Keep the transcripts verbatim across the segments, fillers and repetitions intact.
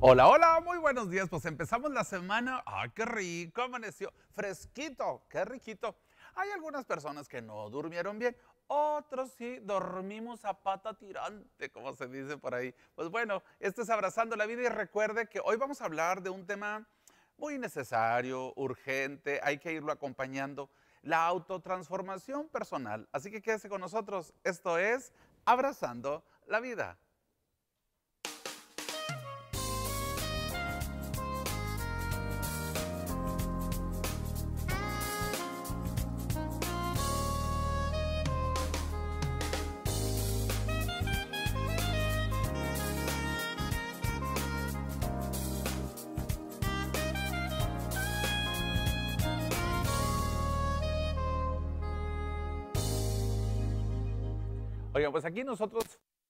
Hola, hola, muy buenos días. Pues empezamos la semana. ¡Ay, qué rico! Amaneció fresquito, qué riquito. Hay algunas personas que no durmieron bien, otros sí dormimos a pata tirante, como se dice por ahí. Pues bueno, esto es Abrazando la Vida y recuerde que hoy vamos a hablar de un tema muy necesario, urgente, hay que irlo acompañando, la autotransformación personal. Así que quédese con nosotros. Esto es Abrazando la Vida. Oigan, pues aquí nosotros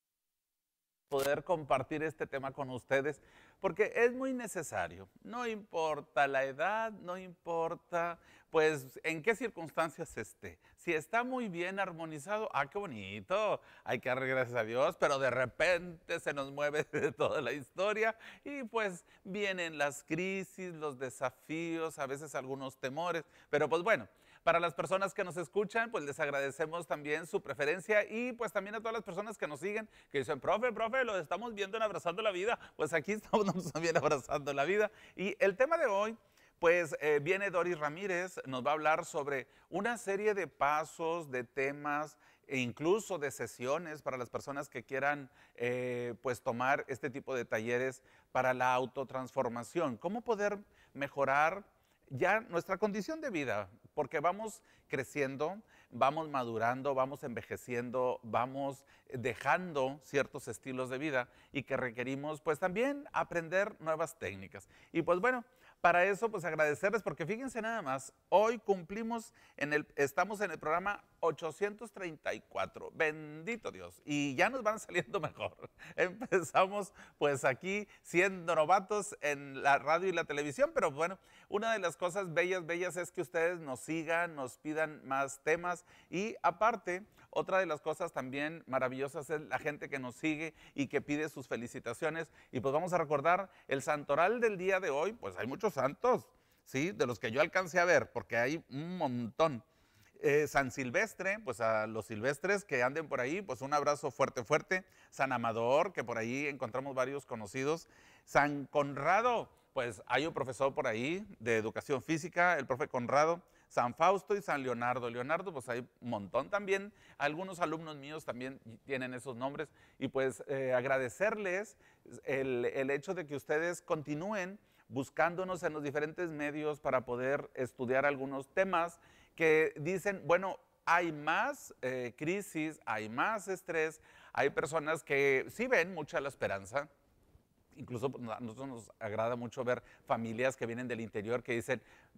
poder compartir este tema con ustedes, porque es muy necesario. No importa la edad, no importa, pues, en qué circunstancias esté. Si está muy bien armonizado, ¡ah, qué bonito! Hay que dar gracias a Dios, pero de repente se nos mueve de toda la historia y pues vienen las crisis, los desafíos, a veces algunos temores, pero pues bueno. Para las personas que nos escuchan, pues les agradecemos también su preferencia y pues también a todas las personas que nos siguen, que dicen, profe, profe, lo estamos viendo en Abrazando la Vida. Pues aquí estamos también abrazando la vida. Y el tema de hoy, pues eh, viene Doris Ramírez, nos va a hablar sobre una serie de pasos, de temas e incluso de sesiones para las personas que quieran eh, pues tomar este tipo de talleres para la autotransformación. ¿Cómo poder mejorar ya nuestra condición de vida? Porque vamos creciendo, vamos madurando, vamos envejeciendo, vamos dejando ciertos estilos de vida y que requerimos pues también aprender nuevas técnicas. Y pues bueno, para eso pues agradecerles porque fíjense nada más, hoy cumplimos, en el, estamos en el programa ochocientos treinta y cuatro, bendito Dios, y ya nos van saliendo mejor. Empezamos pues aquí siendo novatos en la radio y la televisión, pero bueno, una de las cosas bellas, bellas es que ustedes nos sigan, nos pidan más temas y aparte, otra de las cosas también maravillosas es la gente que nos sigue y que pide sus felicitaciones y pues vamos a recordar el santoral del día de hoy, pues hay muchos santos, ¿sí? De los que yo alcancé a ver, porque hay un montón. Eh, San Silvestre, pues a los silvestres que anden por ahí, pues un abrazo fuerte, fuerte. San Amador, que por ahí encontramos varios conocidos. San Conrado, pues hay un profesor por ahí de educación física, el profe Conrado. San Fausto y San Leonardo. Leonardo, pues hay un montón también. Algunos alumnos míos también tienen esos nombres. Y pues eh, agradecerles el, el hecho de que ustedes continúen buscándonos en los diferentes medios para poder estudiar algunos temas que dicen, bueno, hay más eh, crisis, hay más estrés, hay personas que sí ven mucha la esperanza. Incluso a nosotros nos agrada mucho ver familias que vienen del interior que dicen,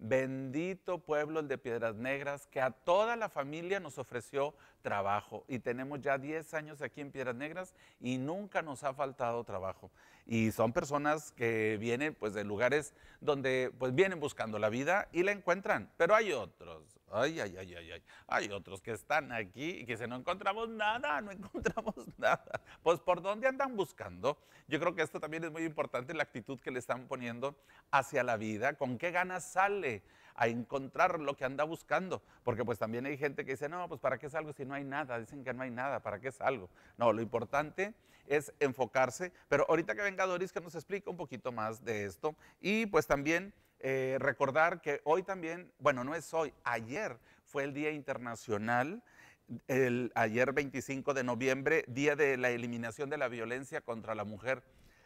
bendito pueblo el de Piedras Negras, que a toda la familia nos ofreció trabajo. Y tenemos ya diez años aquí en Piedras Negras y nunca nos ha faltado trabajo. Y son personas que vienen pues de lugares donde pues vienen buscando la vida y la encuentran. Pero hay otros, ay, ay, ay, ay, ay, hay otros que están aquí y que dicen, no encontramos nada, no encontramos nada. Pues ¿por dónde andan buscando? Yo creo que esto también es muy importante, la actitud que le están poniendo hacia la vida, con qué ganas sale a encontrar lo que anda buscando, porque pues también hay gente que dice, no, pues ¿para qué salgo si no hay nada? Dicen que no hay nada, ¿para qué salgo? No, lo importante es enfocarse, pero ahorita que venga Doris que nos explica un poquito más de esto, y pues también eh, recordar que hoy también, bueno, no es hoy, ayer fue el Día Internacional, el, ayer veinticinco de noviembre, Día de la Eliminación de la Violencia contra la Mujer.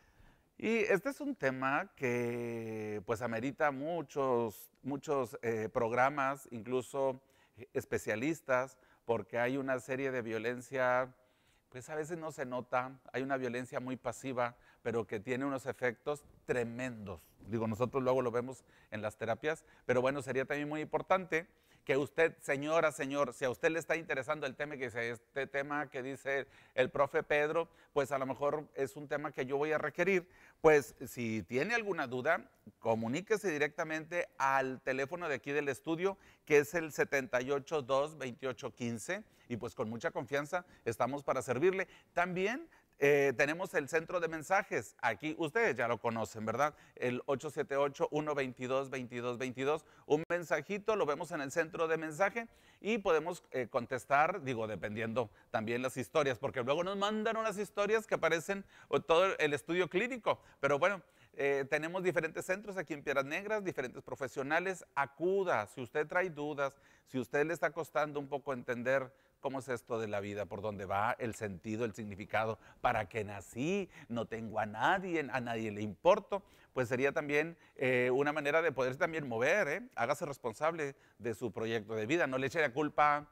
Y este es un tema que pues amerita muchos, muchos eh, programas, incluso especialistas, porque hay una serie de violencia, pues a veces no se nota, hay una violencia muy pasiva, pero que tiene unos efectos tremendos. Digo, nosotros luego lo vemos en las terapias, pero bueno, sería también muy importante que usted, señora, señor, si a usted le está interesando el tema, que dice, este tema que dice el profe Pedro, pues a lo mejor es un tema que yo voy a requerir, pues si tiene alguna duda, comuníquese directamente al teléfono de aquí del estudio, que es el setenta y ocho, dos, veintiocho, quince, y pues con mucha confianza estamos para servirle. También Eh, tenemos el centro de mensajes, aquí ustedes ya lo conocen, ¿verdad? El ocho siete ocho, uno dos dos, veintidós veintidós, un mensajito, lo vemos en el centro de mensaje y podemos eh, contestar, digo, dependiendo también las historias, porque luego nos mandan unas historias que parecen todo el estudio clínico, pero bueno, eh, tenemos diferentes centros aquí en Piedras Negras, diferentes profesionales, acuda, si usted trae dudas, si a usted le está costando un poco entender cómo es esto de la vida, por dónde va, el sentido, el significado, para qué nací, no tengo a nadie, a nadie le importo, pues sería también eh, una manera de poderse también mover, ¿eh? Hágase responsable de su proyecto de vida, no le eche la culpa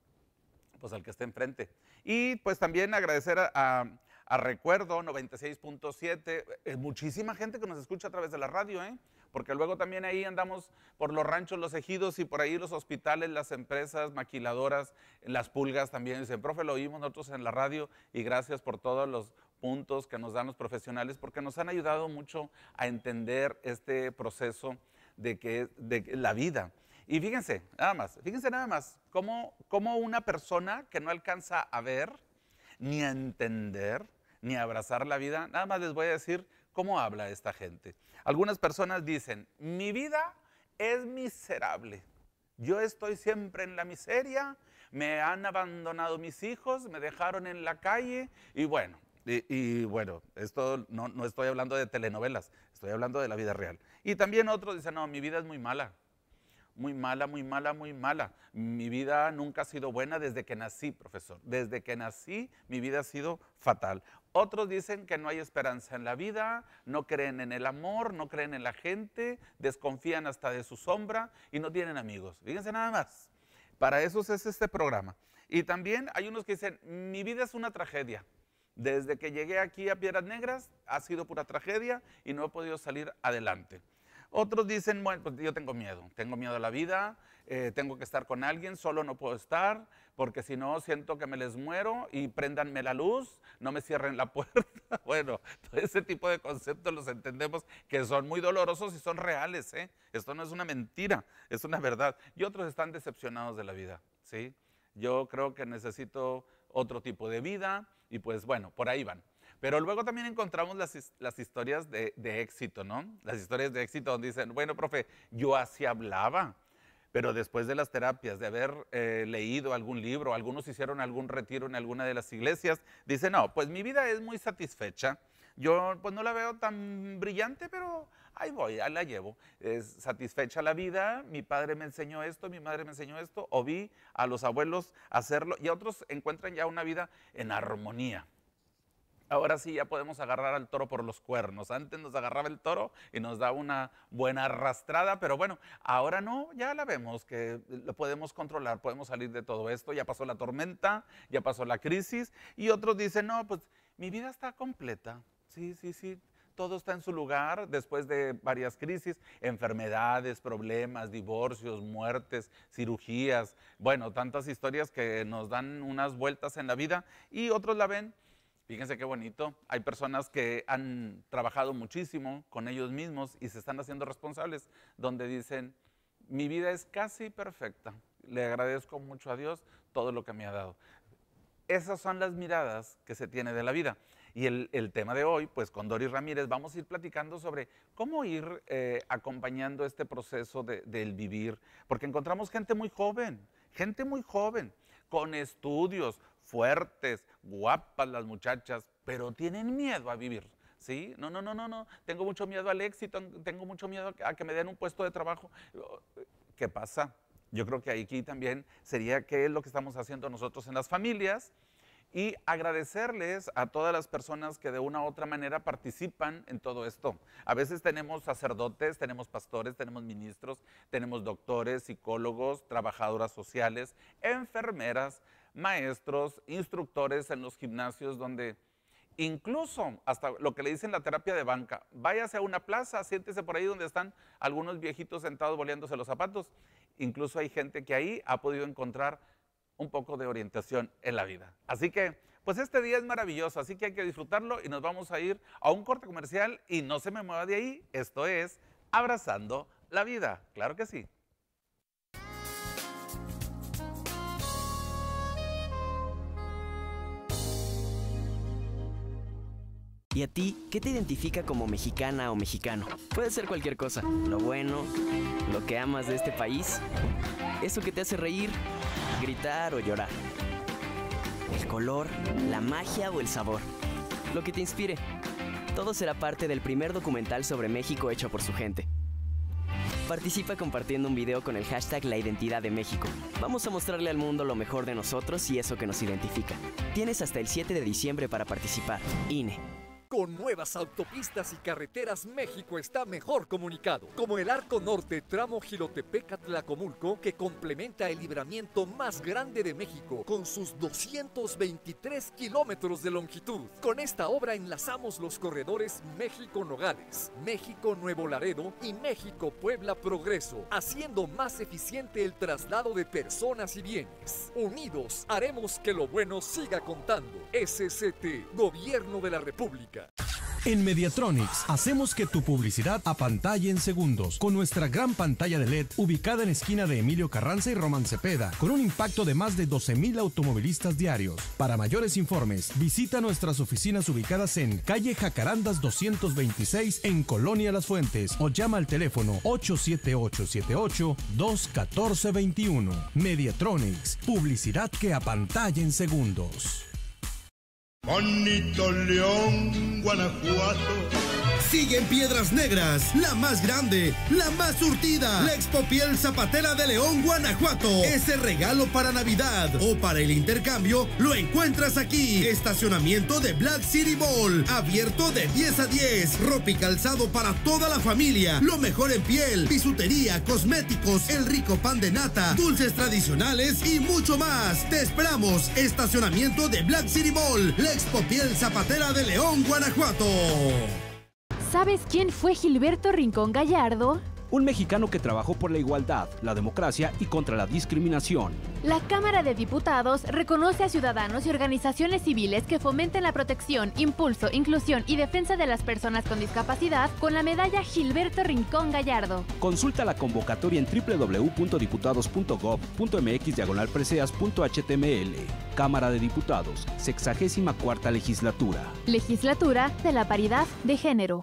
pues al que esté enfrente. Y pues también agradecer a, a, a Recuerdo noventa y seis punto siete, eh, muchísima gente que nos escucha a través de la radio, ¿eh? Porque luego también ahí andamos por los ranchos, los ejidos y por ahí los hospitales, las empresas, maquiladoras, las pulgas también. Dicen, profe, lo oímos nosotros en la radio y gracias por todos los puntos que nos dan los profesionales porque nos han ayudado mucho a entender este proceso de, que, de la vida. Y fíjense, nada más, fíjense nada más, cómo, cómo una persona que no alcanza a ver, ni a entender, ni a abrazar la vida, nada más les voy a decir cómo habla esta gente. Algunas personas dicen, mi vida es miserable, yo estoy siempre en la miseria, me han abandonado mis hijos, me dejaron en la calle y bueno, y, y bueno, esto no, no estoy hablando de telenovelas, estoy hablando de la vida real. Y también otros dicen, no, mi vida es muy mala. Muy mala, muy mala, muy mala. Mi vida nunca ha sido buena desde que nací, profesor. Desde que nací, mi vida ha sido fatal. Otros dicen que no hay esperanza en la vida, no creen en el amor, no creen en la gente, desconfían hasta de su sombra y no tienen amigos. Fíjense nada más. Para eso es este programa. Y también hay unos que dicen, mi vida es una tragedia. Desde que llegué aquí a Piedras Negras, ha sido pura tragedia y no he podido salir adelante. Otros dicen, bueno, pues yo tengo miedo, tengo miedo a la vida, eh, tengo que estar con alguien, solo no puedo estar, porque si no siento que me les muero y préndanme la luz, no me cierren la puerta. Bueno, todo ese tipo de conceptos los entendemos que son muy dolorosos y son reales, ¿eh? Esto no es una mentira, es una verdad. Y otros están decepcionados de la vida, ¿sí? Yo creo que necesito otro tipo de vida y pues bueno, por ahí van. Pero luego también encontramos las, las historias de, de éxito, ¿no? Las historias de éxito donde dicen, bueno, profe, yo así hablaba, pero después de las terapias, de haber eh, leído algún libro, algunos hicieron algún retiro en alguna de las iglesias, dicen, no, pues mi vida es muy satisfecha, yo pues no la veo tan brillante, pero ahí voy, ahí la llevo. Es satisfecha la vida, mi padre me enseñó esto, mi madre me enseñó esto, o vi a los abuelos hacerlo, y otros encuentran ya una vida en armonía. Ahora sí ya podemos agarrar al toro por los cuernos. Antes nos agarraba el toro y nos daba una buena arrastrada, pero bueno, ahora no, ya la vemos que lo podemos controlar, podemos salir de todo esto. Ya pasó la tormenta, ya pasó la crisis y otros dicen, no, pues mi vida está completa. Sí, sí, sí, todo está en su lugar después de varias crisis, enfermedades, problemas, divorcios, muertes, cirugías. Bueno, tantas historias que nos dan unas vueltas en la vida y otros la ven. Fíjense qué bonito, hay personas que han trabajado muchísimo con ellos mismos y se están haciendo responsables, donde dicen, mi vida es casi perfecta, le agradezco mucho a Dios todo lo que me ha dado. Esas son las miradas que se tiene de la vida. Y el, el tema de hoy, pues con Doris Ramírez, vamos a ir platicando sobre cómo ir eh, acompañando este proceso de, del vivir, porque encontramos gente muy joven, gente muy joven, con estudios fuertes, guapas las muchachas, pero tienen miedo a vivir, ¿sí? No, no, no, no, no, tengo mucho miedo al éxito, tengo mucho miedo a que me den un puesto de trabajo. ¿Qué pasa? Yo creo que aquí también sería qué es lo que estamos haciendo nosotros en las familias y agradecerles a todas las personas que de una u otra manera participan en todo esto. A veces tenemos sacerdotes, tenemos pastores, tenemos ministros, tenemos doctores, psicólogos, trabajadoras sociales, enfermeras, maestros, instructores en los gimnasios donde incluso hasta lo que le dicen la terapia de banca, váyase a una plaza, siéntese por ahí donde están algunos viejitos sentados boleándose los zapatos. Incluso hay gente que ahí ha podido encontrar un poco de orientación en la vida. Así que, pues este día es maravilloso, así que hay que disfrutarlo y nos vamos a ir a un corte comercial y no se me mueva de ahí, esto es Abrazando la Vida, claro que sí. ¿Y a ti, qué te identifica como mexicana o mexicano? Puede ser cualquier cosa. Lo bueno, lo que amas de este país, eso que te hace reír, gritar o llorar. El color, la magia o el sabor. Lo que te inspire. Todo será parte del primer documental sobre México hecho por su gente. Participa compartiendo un video con el hashtag La Identidad de México. Vamos a mostrarle al mundo lo mejor de nosotros y eso que nos identifica. Tienes hasta el siete de diciembre para participar. I N E. Con nuevas autopistas y carreteras, México está mejor comunicado, como el Arco Norte, tramo Jilotepec-Tlacomulco, que complementa el libramiento más grande de México, con sus doscientos veintitrés kilómetros de longitud. Con esta obra enlazamos los corredores México-Nogales, México-Nuevo Laredo y México-Puebla Progreso, haciendo más eficiente el traslado de personas y bienes. Unidos, haremos que lo bueno siga contando. S C T, Gobierno de la República. En Mediatronics hacemos que tu publicidad apantalle en segundos con nuestra gran pantalla de L E D ubicada en esquina de Emilio Carranza y Román Cepeda, con un impacto de más de doce mil automovilistas diarios. Para mayores informes, visita nuestras oficinas ubicadas en calle Jacarandas doscientos veintiséis en Colonia Las Fuentes o llama al teléfono ocho siete ocho siete ocho, dos uno cuatro dos uno. Mediatronics, publicidad que apantalla en segundos. Bonito León, Guanajuato. Sigue en Piedras Negras, la más grande, la más surtida, la Expo Piel Zapatera de León, Guanajuato. Ese regalo para Navidad o para el intercambio lo encuentras aquí. Estacionamiento de Black City Mall, abierto de diez a diez. Ropa y calzado para toda la familia. Lo mejor en piel, bisutería, cosméticos, el rico pan de nata, dulces tradicionales y mucho más. Te esperamos. Estacionamiento de Black City Mall, la Expo Piel Zapatera de León, Guanajuato. ¿Sabes quién fue Gilberto Rincón Gallardo? Un mexicano que trabajó por la igualdad, la democracia y contra la discriminación. La Cámara de Diputados reconoce a ciudadanos y organizaciones civiles que fomenten la protección, impulso, inclusión y defensa de las personas con discapacidad con la medalla Gilberto Rincón Gallardo. Consulta la convocatoria en w w w punto diputados punto gob punto m x diagonal preseas punto h t m l. Cámara de Diputados, sexagésima cuarta legislatura. Legislatura de la Paridad de Género.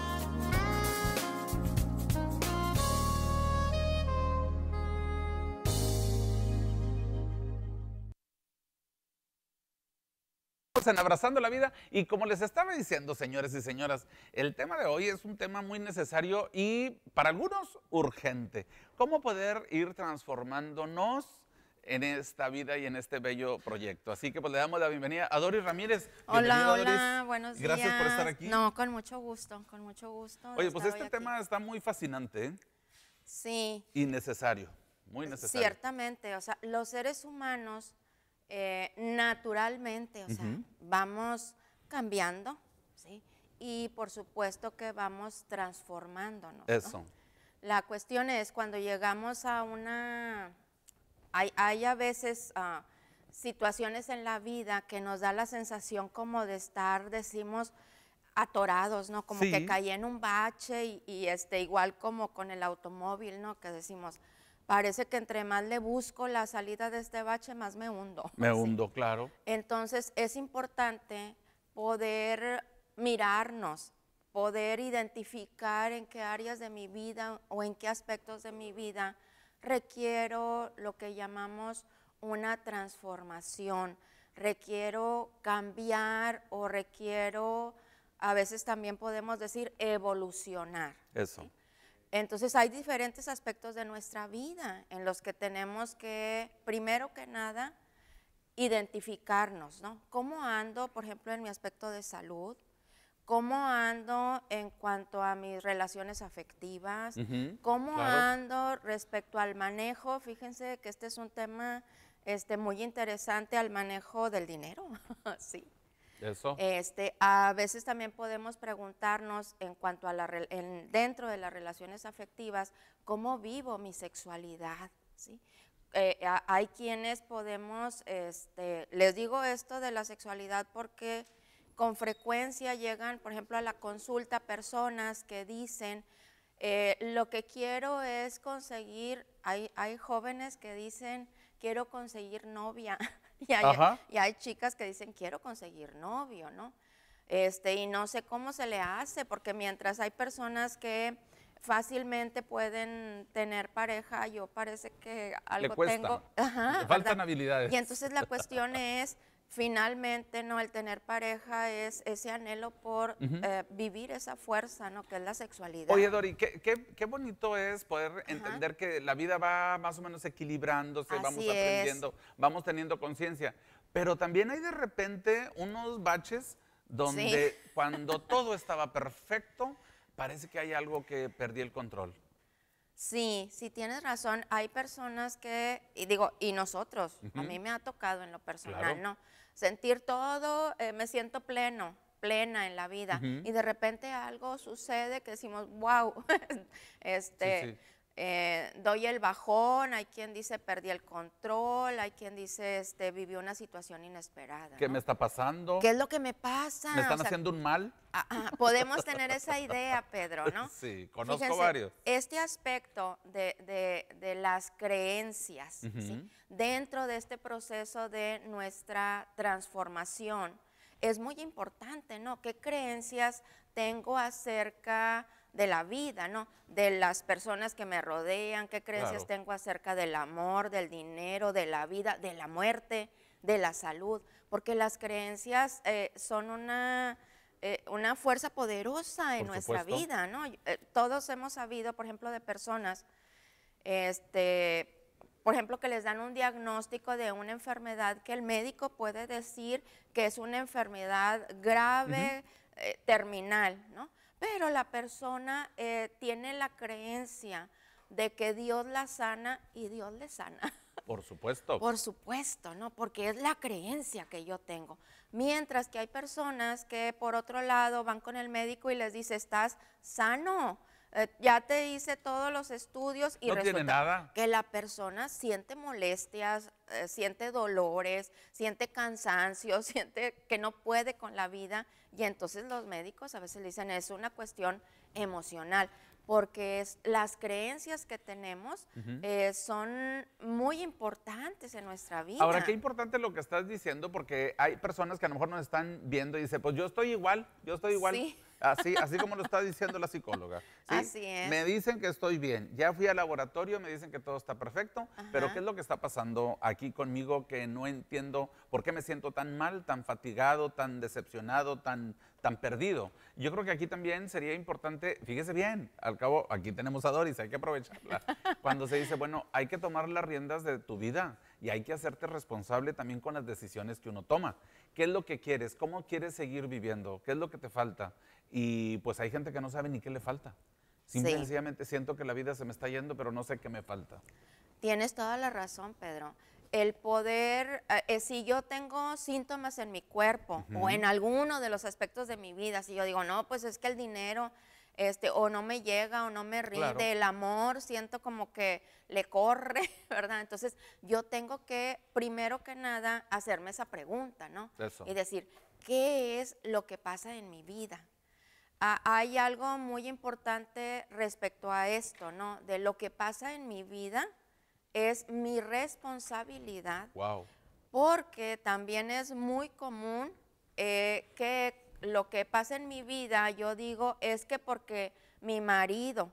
En Abrazando la Vida, y como les estaba diciendo, señores y señoras, el tema de hoy es un tema muy necesario y para algunos urgente. ¿Cómo poder ir transformándonos en esta vida y en este bello proyecto? Así que pues le damos la bienvenida a Doris Ramírez. Hola, hola, Doris. buenos días. Gracias por estar aquí. No, con mucho gusto, con mucho gusto. Oye, pues este tema está muy fascinante, ¿eh? Sí. Y necesario, muy necesario. Ciertamente, o sea, los seres humanos eh, naturalmente, o sea, uh-huh. vamos cambiando, ¿sí? Y por supuesto que vamos transformándonos, ¿no? Eso. La cuestión es cuando llegamos a una... Hay, hay a veces uh, situaciones en la vida que nos da la sensación como de estar, decimos, atorados, ¿no? Como sí. que caí en un bache y, y este, igual como con el automóvil, ¿no? Que decimos, parece que entre más le busco la salida de este bache, más me hundo. Me ¿sí? hundo, claro. Entonces es importante poder mirarnos, poder identificar en qué áreas de mi vida o en qué aspectos de mi vida requiero lo que llamamos una transformación, requiero cambiar o requiero, a veces también podemos decir, evolucionar. Eso. ¿sí? Entonces hay diferentes aspectos de nuestra vida en los que tenemos que, primero que nada, identificarnos, ¿no? ¿Cómo ando, por ejemplo, en mi aspecto de salud? ¿Cómo ando en cuanto a mis relaciones afectivas? Uh-huh, ¿Cómo claro. ando respecto al manejo? Fíjense que este es un tema este, muy interesante, al manejo del dinero, sí. Eso. Este, a veces también podemos preguntarnos en cuanto a la, en, dentro de las relaciones afectivas, ¿cómo vivo mi sexualidad? ¿Sí? Eh, hay quienes podemos, este, les digo esto de la sexualidad porque con frecuencia llegan, por ejemplo, a la consulta personas que dicen, eh, lo que quiero es conseguir, hay, hay jóvenes que dicen, quiero conseguir novia, y hay, y hay chicas que dicen, quiero conseguir novio, ¿no? Este, y no sé cómo se le hace, porque mientras hay personas que fácilmente pueden tener pareja, yo parece que algo Le cuesta. tengo. Ajá, Le faltan ¿verdad? habilidades. Y entonces la cuestión es, finalmente, ¿no? El tener pareja es ese anhelo por uh-huh. eh, vivir esa fuerza, ¿no? Que es la sexualidad. Oye, Dori, qué, qué, qué bonito es poder Ajá. entender que la vida va más o menos equilibrándose, Así vamos aprendiendo, es. vamos teniendo conciencia. Pero también hay de repente unos baches donde sí. cuando todo estaba perfecto, parece que hay algo que perdí el control. Sí, sí tienes razón. Hay personas que, y digo, y nosotros, uh-huh. a mí me ha tocado en lo personal, claro. ¿no? Sentir todo, eh, me siento pleno, plena en la vida. Uh-huh. Y de repente algo sucede que decimos, wow, este, sí, sí. Eh, doy el bajón, hay quien dice perdí el control, hay quien dice este, viví una situación inesperada. ¿Qué ¿no? me está pasando? ¿Qué es lo que me pasa? ¿Me están o sea, haciendo un mal? Ah, ah, podemos tener esa idea, Pedro, ¿no? Sí, conozco Fíjense, varios. Este aspecto de, de, de las creencias, uh-huh. ¿sí? dentro de este proceso de nuestra transformación, es muy importante, ¿no? ¿Qué creencias tengo acerca de la vida, ¿no? De las personas que me rodean, qué creencias claro. tengo acerca del amor, del dinero, de la vida, de la muerte, de la salud, porque las creencias eh, son una, eh, una fuerza poderosa en por nuestra supuesto. vida, ¿no? Eh, todos hemos sabido, por ejemplo, de personas, este, por ejemplo, que les dan un diagnóstico de una enfermedad que el médico puede decir que es una enfermedad grave, uh-huh. eh, terminal, ¿no? Pero la persona eh, tiene la creencia de que Dios la sana y Dios le sana. Por supuesto. Por supuesto, ¿no? Porque es la creencia que yo tengo. Mientras que hay personas que por otro lado van con el médico y les dice, estás sano, eh, ya te hice todos los estudios y no resulta tiene nada. que la persona siente molestias, eh, siente dolores, siente cansancio, siente que no puede con la vida. Y entonces los médicos a veces le dicen, es una cuestión emocional, porque es, las creencias que tenemos uh-huh. eh, son muy importantes en nuestra vida. Ahora, qué importante lo que estás diciendo, porque hay personas que a lo mejor nos están viendo y dicen, pues yo estoy igual, yo estoy igual. Sí. Así, así como lo está diciendo la psicóloga. ¿sí? Así es. Me dicen que estoy bien. Ya fui al laboratorio, me dicen que todo está perfecto, Ajá. pero ¿qué es lo que está pasando aquí conmigo que no entiendo por qué me siento tan mal, tan fatigado, tan decepcionado, tan, tan perdido? Yo creo que aquí también sería importante, fíjese bien, al cabo aquí tenemos a Doris, hay que aprovecharla. Cuando se dice, bueno, hay que tomar las riendas de tu vida y hay que hacerte responsable también con las decisiones que uno toma. ¿Qué es lo que quieres? ¿Cómo quieres seguir viviendo? ¿Qué es lo que te falta? Y pues hay gente que no sabe ni qué le falta. Simple y sencillamente siento que la vida se me está yendo, pero no sé qué me falta. Tienes toda la razón, Pedro. El poder, eh, si yo tengo síntomas en mi cuerpo uh-huh. o en alguno de los aspectos de mi vida, si yo digo, no, pues es que el dinero este, o no me llega o no me rinde, claro. el amor, siento como que le corre, ¿verdad? Entonces yo tengo que, primero que nada, hacerme esa pregunta, ¿no? Eso. Y decir, ¿qué es lo que pasa en mi vida? Ah, hay algo muy importante respecto a esto, ¿no? De lo que pasa en mi vida es mi responsabilidad. Wow. Porque también es muy común eh, que lo que pasa en mi vida, yo digo, es que porque mi marido,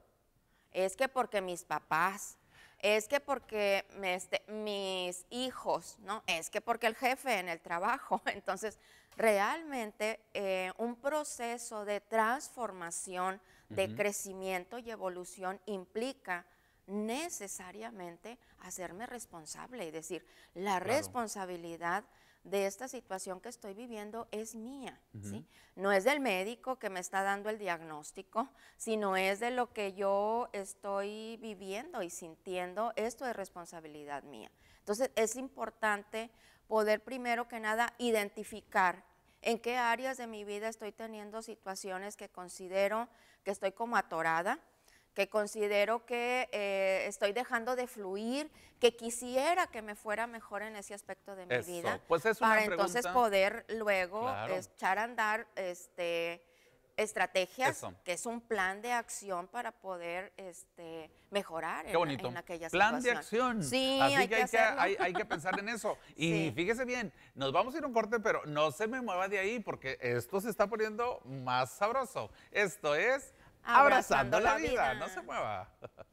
es que porque mis papás, es que porque me, este, mis hijos, ¿no? Es que porque el jefe en el trabajo. Entonces, realmente eh, un proceso de transformación, de uh-huh. crecimiento y evolución implica necesariamente hacerme responsable y decir, la claro. responsabilidad de esta situación que estoy viviendo es mía, uh-huh. ¿sí? No es del médico que me está dando el diagnóstico, sino es de lo que yo estoy viviendo y sintiendo. Esto es responsabilidad mía. Entonces, es importante poder primero que nada identificar en qué áreas de mi vida estoy teniendo situaciones que considero que estoy como atorada, que considero que eh, estoy dejando de fluir, que quisiera que me fuera mejor en ese aspecto de mi Eso. vida, Pues es una para pregunta. entonces poder luego Claro. echar a andar este, estrategias, Eso. que es un plan de acción para poder este, mejorar Qué en, bonito. en aquella Plan situación. de acción. Sí, Así hay que, que hay, que hacerlo. hay, hay que pensar en eso. Y Sí. fíjese bien, nos vamos a ir a un corte, pero no se me mueva de ahí porque esto se está poniendo más sabroso. Esto es Abrazando, Abrazando la, la vida. vida. No se mueva.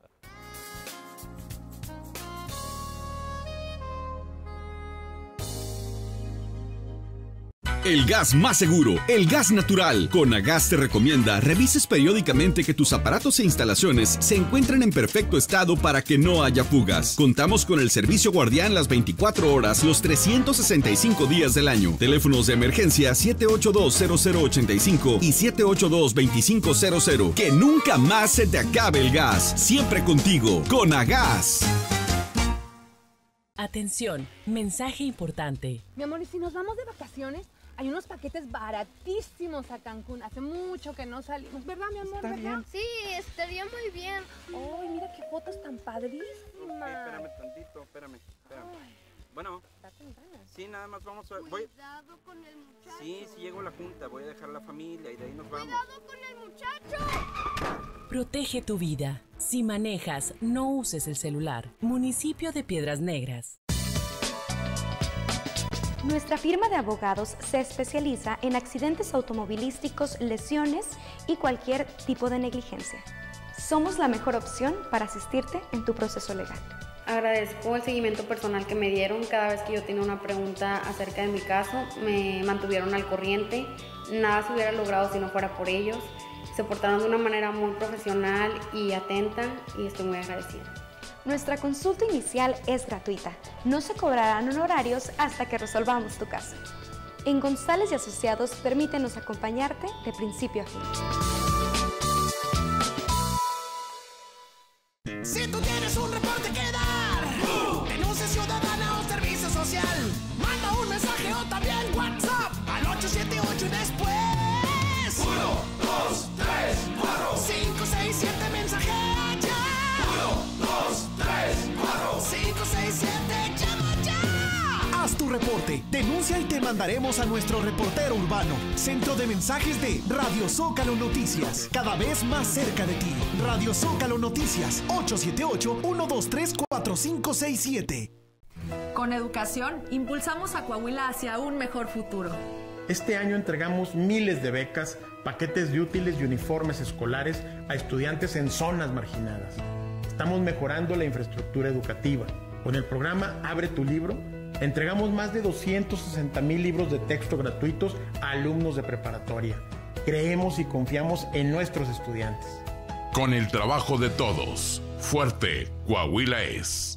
El gas más seguro, el gas natural. Conagas te recomienda revises periódicamente que tus aparatos e instalaciones se encuentren en perfecto estado para que no haya fugas. Contamos con el servicio guardián las veinticuatro horas, los trescientos sesenta y cinco días del año. Teléfonos de emergencia siete ocho dos, cero cero ocho cinco y siete ocho dos, dos cinco cero cero. Que nunca más se te acabe el gas. Siempre contigo, Conagas. Atención, mensaje importante. Mi amor, ¿y si nos vamos de vacaciones? Hay unos paquetes baratísimos a Cancún. Hace mucho que no salimos, ¿verdad, mi amor? Está ¿verdad? bien. Sí, estaría muy bien. Ay, mira qué fotos tan padrísimas. Espérame tantito, espérame, espérame. Bueno, Está temprano. sí, nada más vamos a... Voy... Cuidado con el muchacho. Sí, sí llego a la junta, voy a dejar la familia y de ahí nos vamos. Cuidado con el muchacho. Protege tu vida. Si manejas, no uses el celular. Municipio de Piedras Negras. Nuestra firma de abogados se especializa en accidentes automovilísticos, lesiones y cualquier tipo de negligencia. Somos la mejor opción para asistirte en tu proceso legal. Agradezco el seguimiento personal que me dieron. Cada vez que yo tenía una pregunta acerca de mi caso, me mantuvieron al corriente. Nada se hubiera logrado si no fuera por ellos. Se portaron de una manera muy profesional y atenta y estoy muy agradecida. Nuestra consulta inicial es gratuita. No se cobrarán honorarios hasta que resolvamos tu caso. En González y Asociados, permítenos acompañarte de principio a fin. Si tú tienes un reporte que dar, uh, denuncia ciudadana o servicio social, manda un mensaje o también WhatsApp al ocho siete ocho y después uno, dos, tres, cuatro, cinco, seis, siete, mensajea ya. uno, dos, tres, cuatro, cinco, seis, siete, llama ya. Haz tu reporte, denuncia y te mandaremos a nuestro reportero urbano. Centro de mensajes de Radio Zócalo Noticias, cada vez más cerca de ti. Radio Zócalo Noticias, ocho siete ocho, uno dos tres, cuatro cinco seis siete. Con educación, impulsamos a Coahuila hacia un mejor futuro. Este año entregamos miles de becas, paquetes de útiles y uniformes escolares a estudiantes en zonas marginadas. Estamos mejorando la infraestructura educativa. Con el programa Abre tu Libro, entregamos más de doscientos sesenta mil libros de texto gratuitos a alumnos de preparatoria. Creemos y confiamos en nuestros estudiantes. Con el trabajo de todos, fuerte Coahuila es.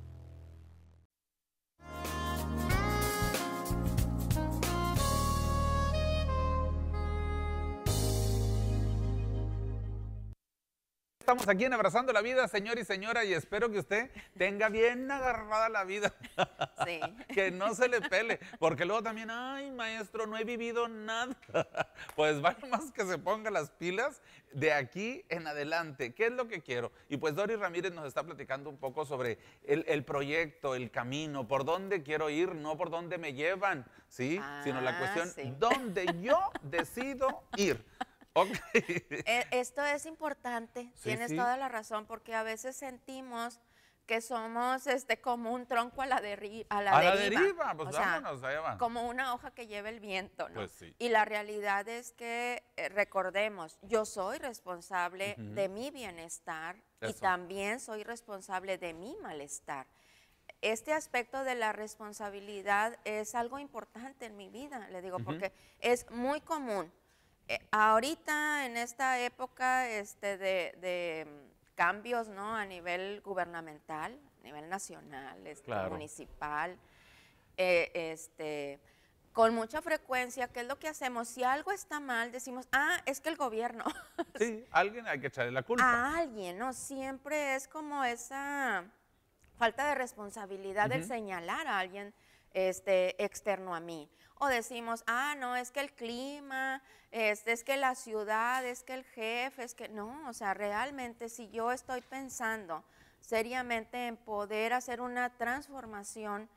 Estamos aquí en Abrazando la Vida, señor y señora, y espero que usted tenga bien agarrada la vida. Sí. Que no se le pele, porque luego también, ay, maestro, no he vivido nada. Pues vale más que se ponga las pilas de aquí en adelante. ¿Qué es lo que quiero? Y pues Dori Ramírez nos está platicando un poco sobre el, el proyecto, el camino, por dónde quiero ir, no por dónde me llevan, ¿sí? Ah, Sino la cuestión, sí. dónde yo decido ir. Okay. Esto es importante, Sí, tienes sí. toda la razón, porque a veces sentimos que somos este, como un tronco a la, derri a la A la deriva. deriva, pues O sea, vámonos, allá va. como una hoja que lleva el viento, ¿no? Pues sí. Y la realidad es que, eh, recordemos, yo soy responsable Ujú. de mi bienestar y Eso. también soy responsable de mi malestar. Este aspecto de la responsabilidad es algo importante en mi vida, le digo, Ujú. porque es muy común. Eh, ahorita, en esta época este, de, de mm, cambios, ¿no? A nivel gubernamental, a nivel nacional, este, Claro. municipal, eh, este, con mucha frecuencia, ¿qué es lo que hacemos? Si algo está mal, decimos, ah, es que el gobierno. Sí, alguien hay que echarle la culpa. A alguien, ¿no? Siempre es como esa falta de responsabilidad del Ujú. señalar a alguien este, externo a mí. O decimos, ah, no, es que el clima, este, es que la ciudad, es que el jefe, es que... No, o sea, realmente si yo estoy pensando seriamente en poder hacer una transformación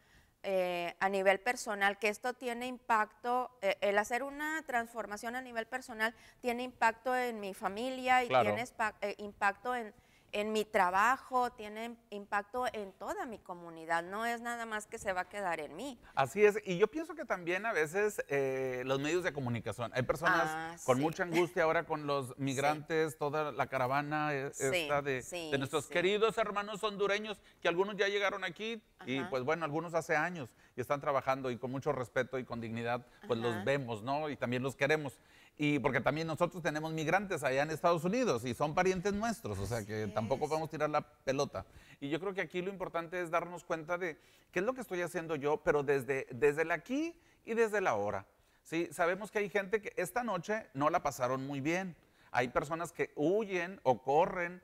eh, a nivel personal, que esto tiene impacto, eh, el hacer una transformación a nivel personal tiene impacto en mi familia y Claro. tiene espa- eh, impacto en, en mi trabajo, tiene impacto en toda mi comunidad, no es nada más que se va a quedar en mí. Así es, y yo pienso que también a veces eh, los medios de comunicación, hay personas Ah, con sí. mucha angustia ahora con los migrantes, toda la caravana eh, Sí, esta de, sí, de nuestros sí. queridos hermanos hondureños, que algunos ya llegaron aquí y Ajá. pues bueno, algunos hace años y están trabajando y con mucho respeto y con dignidad, pues Ajá. los vemos, ¿no? Y también los queremos. Y porque también nosotros tenemos migrantes allá en Estados Unidos y son parientes nuestros, o sea que tampoco podemos tirar la pelota. Y yo creo que aquí lo importante es darnos cuenta de qué es lo que estoy haciendo yo, pero desde, desde el aquí y desde la ahora. ¿Sí? Sabemos que hay gente que esta noche no la pasaron muy bien. Hay personas que huyen o corren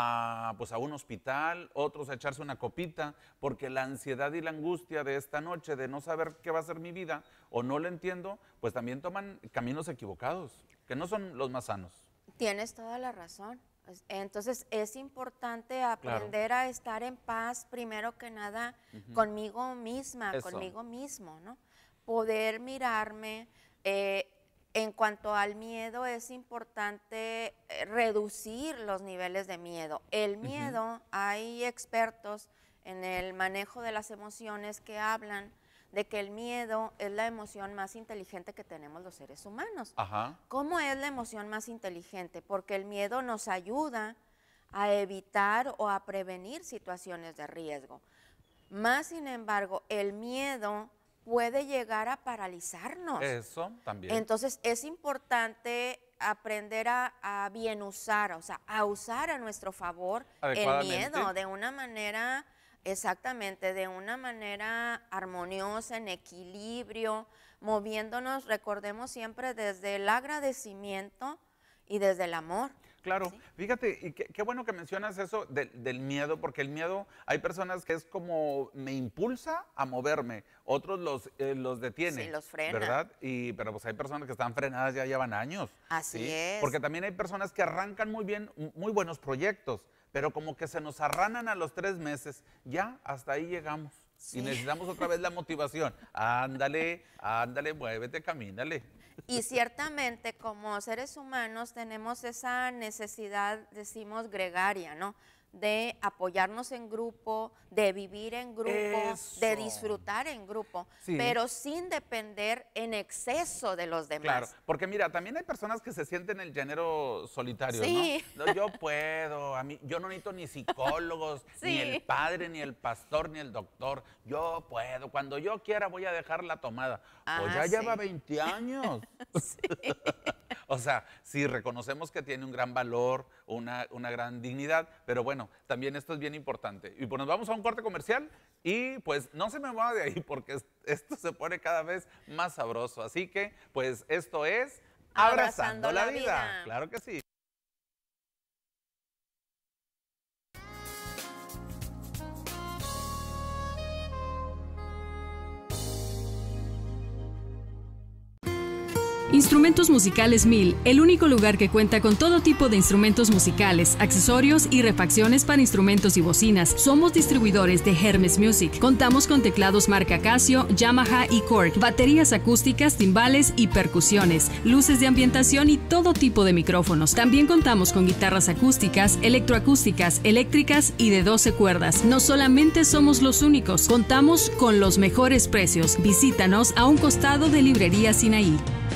a, pues a un hospital, otros a echarse una copita, porque la ansiedad y la angustia de esta noche, de no saber qué va a ser mi vida o no lo entiendo, pues también toman caminos equivocados, que no son los más sanos. Tienes toda la razón. Es- Entonces es importante aprender a estar en paz, primero que nada, Ujú. conmigo misma, Eso. conmigo mismo, ¿no? Poder mirarme. eh, en cuanto al miedo, es importante eh, reducir los niveles de miedo. El Ujú. miedo, hay expertos en el manejo de las emociones que hablan de que el miedo es la emoción más inteligente que tenemos los seres humanos. Ajá. ¿Cómo es la emoción más inteligente? Porque el miedo nos ayuda a evitar o a prevenir situaciones de riesgo. Más sin embargo, el miedo puede llegar a paralizarnos. Eso también. Entonces es importante aprender a, a bien usar, o sea, a usar a nuestro favor el Adecuadamente. miedo de una manera, exactamente, de una manera armoniosa, en equilibrio, moviéndonos, recordemos siempre, desde el agradecimiento y desde el amor. Claro, fíjate, y qué, qué bueno que mencionas eso del, del miedo, porque el miedo, hay personas que es como me impulsa a moverme, otros los, eh, los detiene. Sí, los frena. ¿Verdad? Y, pero pues hay personas que están frenadas, ya llevan años. Así ¿sí? es. Porque también hay personas que arrancan muy bien, m- muy buenos proyectos, pero como que se nos arranan a los tres meses, ya hasta ahí llegamos. Sí. Y necesitamos otra vez la motivación. Ándale, ándale, muévete, camínale. Y ciertamente como seres humanos tenemos esa necesidad, decimos, gregaria, ¿no? De apoyarnos en grupo, de vivir en grupo, Eso. de disfrutar en grupo, Sí. pero sin depender en exceso de los demás. Claro, porque mira, también hay personas que se sienten el género solitario, Sí. ¿no? No, yo puedo, a mí, yo no necesito ni psicólogos, ni Sí. el padre, ni el pastor, ni el doctor. Yo puedo, cuando yo quiera voy a dejar la tomada. Pues Ah, ya lleva sí. veinte años. O sea, sí, reconocemos que tiene un gran valor, una, una gran dignidad, pero bueno, también esto es bien importante. Y pues nos vamos a un corte comercial y pues no se me va de ahí porque es- esto se pone cada vez más sabroso. Así que pues esto es Abrazando, Abrazando la, la vida. vida. Claro que sí. Instrumentos Musicales Mil, el único lugar que cuenta con todo tipo de instrumentos musicales, accesorios y refacciones para instrumentos y bocinas. Somos distribuidores de Hermes Music. Contamos con teclados marca Casio, Yamaha y Korg, baterías acústicas, timbales y percusiones, luces de ambientación y todo tipo de micrófonos. También contamos con guitarras acústicas, electroacústicas, eléctricas y de doce cuerdas. No solamente somos los únicos, contamos con los mejores precios. Visítanos a un costado de Librería Sinaí.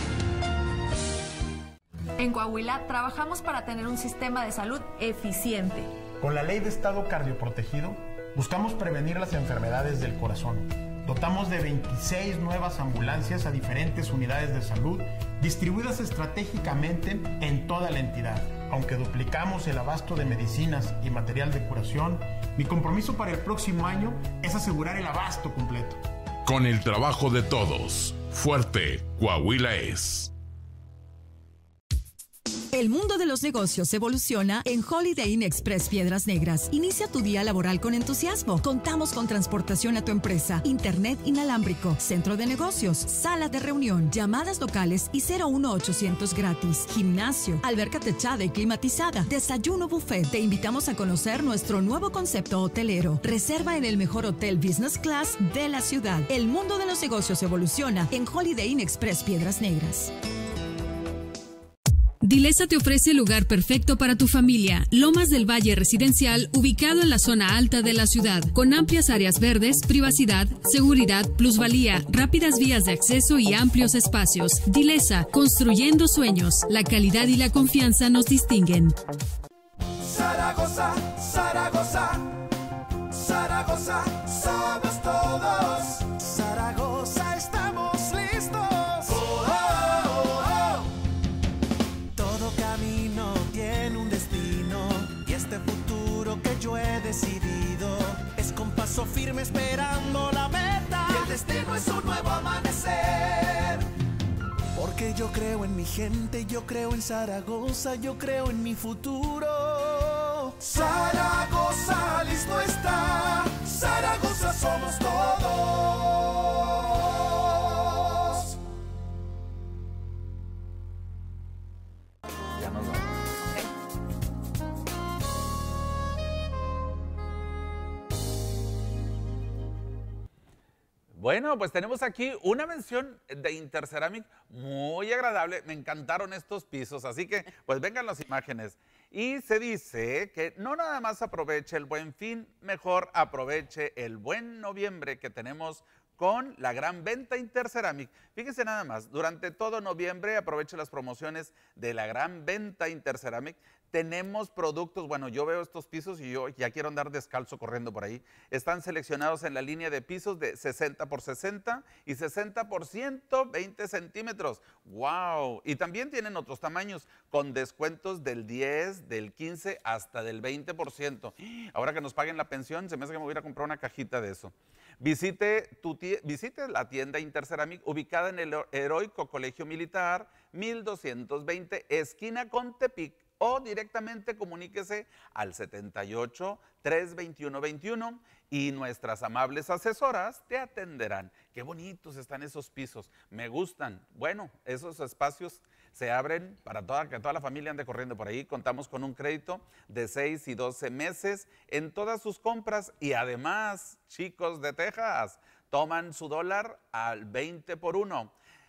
En Coahuila trabajamos para tener un sistema de salud eficiente. Con la Ley de Estado Cardioprotegido, buscamos prevenir las enfermedades del corazón. Dotamos de veintiséis nuevas ambulancias a diferentes unidades de salud, distribuidas estratégicamente en toda la entidad. Aunque duplicamos el abasto de medicinas y material de curación, mi compromiso para el próximo año es asegurar el abasto completo. Con el trabajo de todos, fuerte Coahuila es. El mundo de los negocios evoluciona en Holiday Inn Express Piedras Negras. Inicia tu día laboral con entusiasmo. Contamos con transportación a tu empresa, internet inalámbrico, centro de negocios, sala de reunión, llamadas locales y cero uno ochocientos gratis. Gimnasio, alberca techada y climatizada, desayuno buffet. Te invitamos a conocer nuestro nuevo concepto hotelero. Reserva en el mejor hotel business class de la ciudad. El mundo de los negocios evoluciona en Holiday Inn Express Piedras Negras. Dilesa te ofrece el lugar perfecto para tu familia. Lomas del Valle Residencial, ubicado en la zona alta de la ciudad, con amplias áreas verdes, privacidad, seguridad, plusvalía, rápidas vías de acceso y amplios espacios. Dilesa, construyendo sueños. La calidad y la confianza nos distinguen. Zaragoza, Zaragoza, Zaragoza, somos todos. Zaragoza, estamos listos. Oh, oh, oh, oh. Todo camino tiene un destino y este futuro que yo he decidido es con paso firme esperando la meta. Y el destino es un nuevo amanecer. Porque yo creo en mi gente, yo creo en Zaragoza, yo creo en mi futuro. Zaragoza, listo está. Zaragoza somos todos. Ya nos vamos. Bueno, pues tenemos aquí una mención de Interceramic muy agradable. Me encantaron estos pisos, así que pues vengan las imágenes. Y se dice que no nada más aproveche el Buen Fin, mejor aproveche el Buen Noviembre que tenemos con la gran venta Interceramic. Fíjense nada más, durante todo noviembre aproveche las promociones de la gran venta Interceramic. Tenemos productos, bueno, yo veo estos pisos y yo ya quiero andar descalzo corriendo por ahí. Están seleccionados en la línea de pisos de sesenta por sesenta y sesenta por ciento veinte centímetros. ¡Wow! Y también tienen otros tamaños con descuentos del diez, del quince hasta del veinte por ciento. Ahora que nos paguen la pensión, se me hace que me voy a ir a comprar una cajita de eso. Visite, tu visite la tienda Interceramic ubicada en el Heroico Colegio Militar, mil doscientos veinte, esquina con Tepic. O directamente comuníquese al setenta y ocho, tres veintiuno veintiuno y nuestras amables asesoras te atenderán. Qué bonitos están esos pisos, me gustan. Bueno, esos espacios se abren para toda, que toda la familia ande corriendo por ahí. Contamos con un crédito de seis y doce meses en todas sus compras y además, chicos de Texas, toman su dólar al veinte por uno.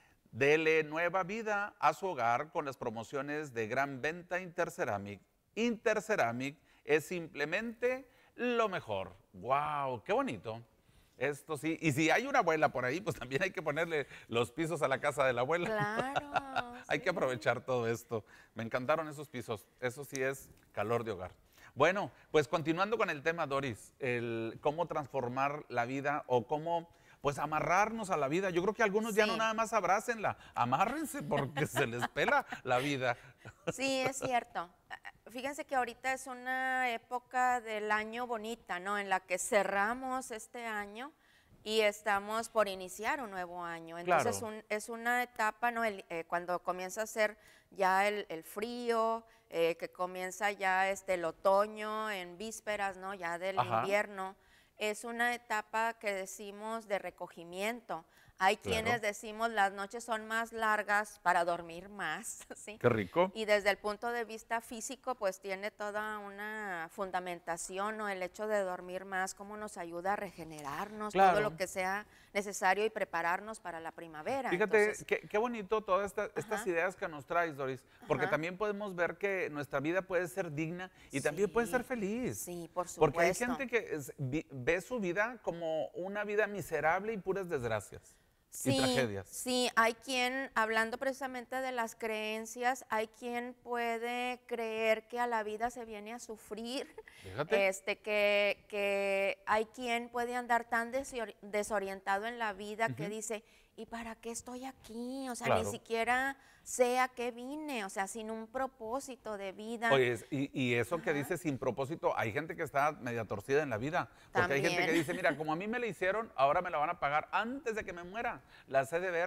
Dele nueva vida a su hogar con las promociones de gran venta Interceramic. Interceramic es simplemente lo mejor. ¡Wow! ¡Qué bonito! Esto sí. Y si hay una abuela por ahí, pues también hay que ponerle los pisos a la casa de la abuela. Claro. Hay que aprovechar todo esto. Me encantaron esos pisos. Eso sí es calor de hogar. Bueno, pues continuando con el tema, Doris, el cómo transformar la vida o cómo... pues amarrarnos a la vida. Yo creo que algunos sí. Ya no nada más abrácenla, amárrense porque se les pela la vida. Sí, es cierto. Fíjense que ahorita es una época del año bonita, ¿no? En la que cerramos este año y estamos por iniciar un nuevo año. Entonces claro. un, es una etapa, ¿no? El, eh, cuando comienza a ser ya el, el frío, eh, que comienza ya este, el otoño en vísperas, ¿no? Ya del Ajá. invierno. Es una etapa que decimos de recogimiento. Hay claro. quienes decimos las noches son más largas para dormir más, ¿sí? Qué rico. Y desde el punto de vista físico, pues tiene toda una fundamentación, ¿no? El hecho de dormir más, cómo nos ayuda a regenerarnos, claro. todo lo que sea necesario y prepararnos para la primavera. Fíjate, Entonces, qué, qué bonito todas esta, estas ideas que nos traes, Doris, porque Ajá. también podemos ver que nuestra vida puede ser digna y sí. también puede ser feliz. Sí, por supuesto. Porque hay gente que es, vi, ve su vida como una vida miserable y puras desgracias. Sí, y tragedias. Sí, hay quien, hablando precisamente de las creencias, hay quien puede creer que a la vida se viene a sufrir, Fíjate. este que, que hay quien puede andar tan desorientado en la vida uh-huh. que dice, ¿y para qué estoy aquí? O sea, claro. ni siquiera sé a qué vine, o sea, sin un propósito de vida. Oye, y, y eso Ajá. que dice sin propósito, hay gente que está media torcida en la vida, porque También. hay gente que dice, mira, como a mí me la hicieron, ahora me la van a pagar antes de que me muera, la sé de ver.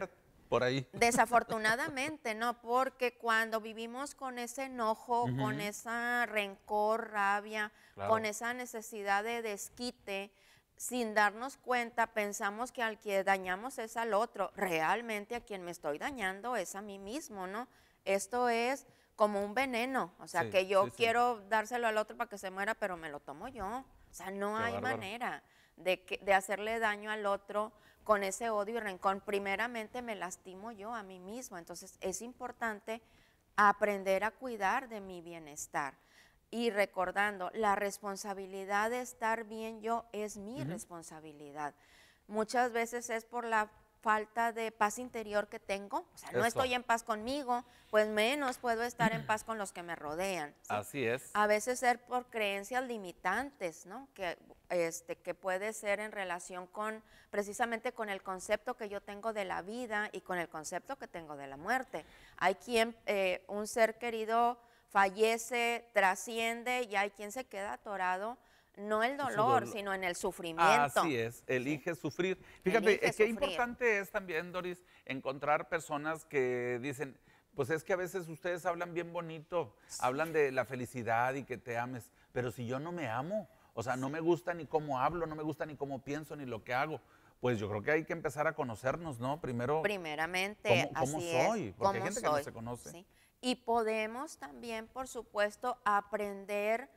por ahí. Desafortunadamente, ¿no? Porque cuando vivimos con ese enojo, uh-huh. con esa rencor, rabia, claro. con esa necesidad de desquite, sin darnos cuenta, pensamos que al que dañamos es al otro. Realmente a quien me estoy dañando es a mí mismo, ¿no? Esto es como un veneno, o sea, sí, que yo sí, quiero sí. dárselo al otro para que se muera, pero me lo tomo yo. O sea, no Qué hay bárbaro. manera de, que, de hacerle daño al otro con ese odio y rencor. Primeramente me lastimo yo a mí mismo, entonces es importante aprender a cuidar de mi bienestar. Y recordando, la responsabilidad de estar bien yo es mi uh-huh. responsabilidad. Muchas veces es por la falta de paz interior que tengo, o sea, Eso. no estoy en paz conmigo, pues menos puedo estar en paz con los que me rodean. ¿sí? Así es. A veces ser por creencias limitantes, ¿no? Que, este, que puede ser en relación con, precisamente con el concepto que yo tengo de la vida y con el concepto que tengo de la muerte. Hay quien, eh, un ser querido fallece, trasciende y hay quien se queda atorado, no el dolor, dolor, sino en el sufrimiento. Así es, elige sí. sufrir. Fíjate, elige qué sufrir. importante es también, Doris, encontrar personas que dicen, pues es que a veces ustedes hablan bien bonito, sí. hablan de la felicidad y que te ames, pero si yo no me amo, o sea, no me gusta ni cómo hablo, no me gusta ni cómo pienso, ni lo que hago. Pues yo creo que hay que empezar a conocernos, ¿no? Primero, Primeramente, ¿cómo, cómo así soy? Es, Porque hay gente soy? que no se conoce. Sí. Y podemos también, por supuesto, aprender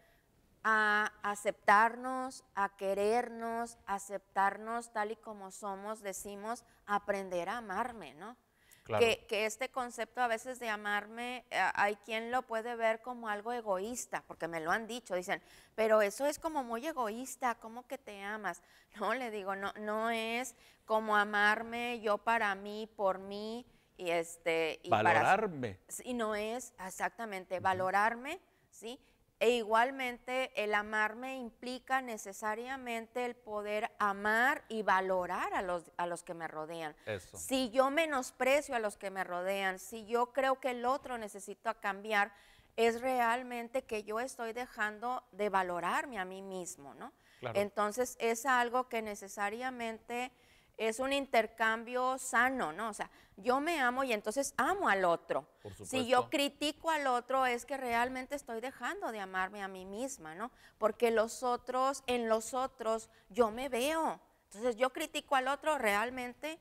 a aceptarnos, a querernos, aceptarnos tal y como somos, decimos, aprender a amarme, ¿no? Claro. Que, que este concepto a veces de amarme, eh, hay quien lo puede ver como algo egoísta, porque me lo han dicho, dicen, pero eso es como muy egoísta, ¿cómo que te amas? No, le digo, no, no es como amarme yo para mí, por mí, y este... Y valorarme. Para, y no es exactamente, uh-huh. valorarme, ¿sí? E igualmente el amarme implica necesariamente el poder amar y valorar a los, a los que me rodean. Eso. Si yo menosprecio a los que me rodean, si yo creo que el otro necesita cambiar, es realmente que yo estoy dejando de valorarme a mí mismo, ¿no? Claro. Entonces es algo que necesariamente es un intercambio sano, ¿no? O sea, yo me amo y entonces amo al otro. Por supuesto. Si yo critico al otro es que realmente estoy dejando de amarme a mí misma, ¿no? Porque los otros, en los otros, yo me veo. Entonces yo critico al otro, realmente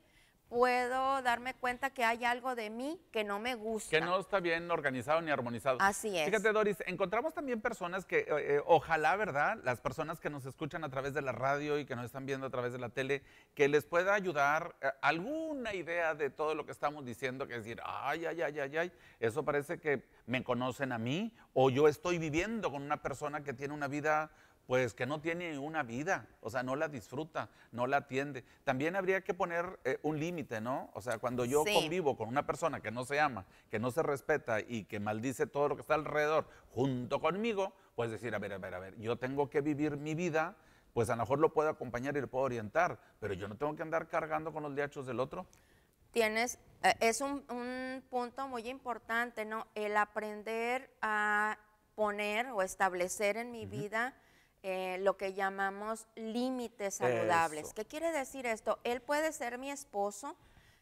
puedo darme cuenta que hay algo de mí que no me gusta. Que no está bien organizado ni armonizado. Así es. Fíjate, Doris, encontramos también personas que, eh, ojalá, ¿verdad? Las personas que nos escuchan a través de la radio y que nos están viendo a través de la tele, que les pueda ayudar eh, alguna idea de todo lo que estamos diciendo, que es decir, ay, ay, ay, ay, ay, eso parece que me conocen a mí, o yo estoy viviendo con una persona que tiene una vida... pues que no tiene una vida, o sea, no la disfruta, no la atiende. También habría que poner eh, un límite, ¿no? O sea, cuando yo sí. convivo con una persona que no se ama, que no se respeta y que maldice todo lo que está alrededor junto conmigo, pues decir, a ver, a ver, a ver, yo tengo que vivir mi vida, pues a lo mejor lo puedo acompañar y lo puedo orientar, pero yo no tengo que andar cargando con los diachos del otro. Tienes, eh, es un, un punto muy importante, ¿no? El aprender a poner o establecer en mi uh-huh. vida Eh, lo que llamamos límites saludables. Eso. ¿Qué quiere decir esto? Él puede ser mi esposo,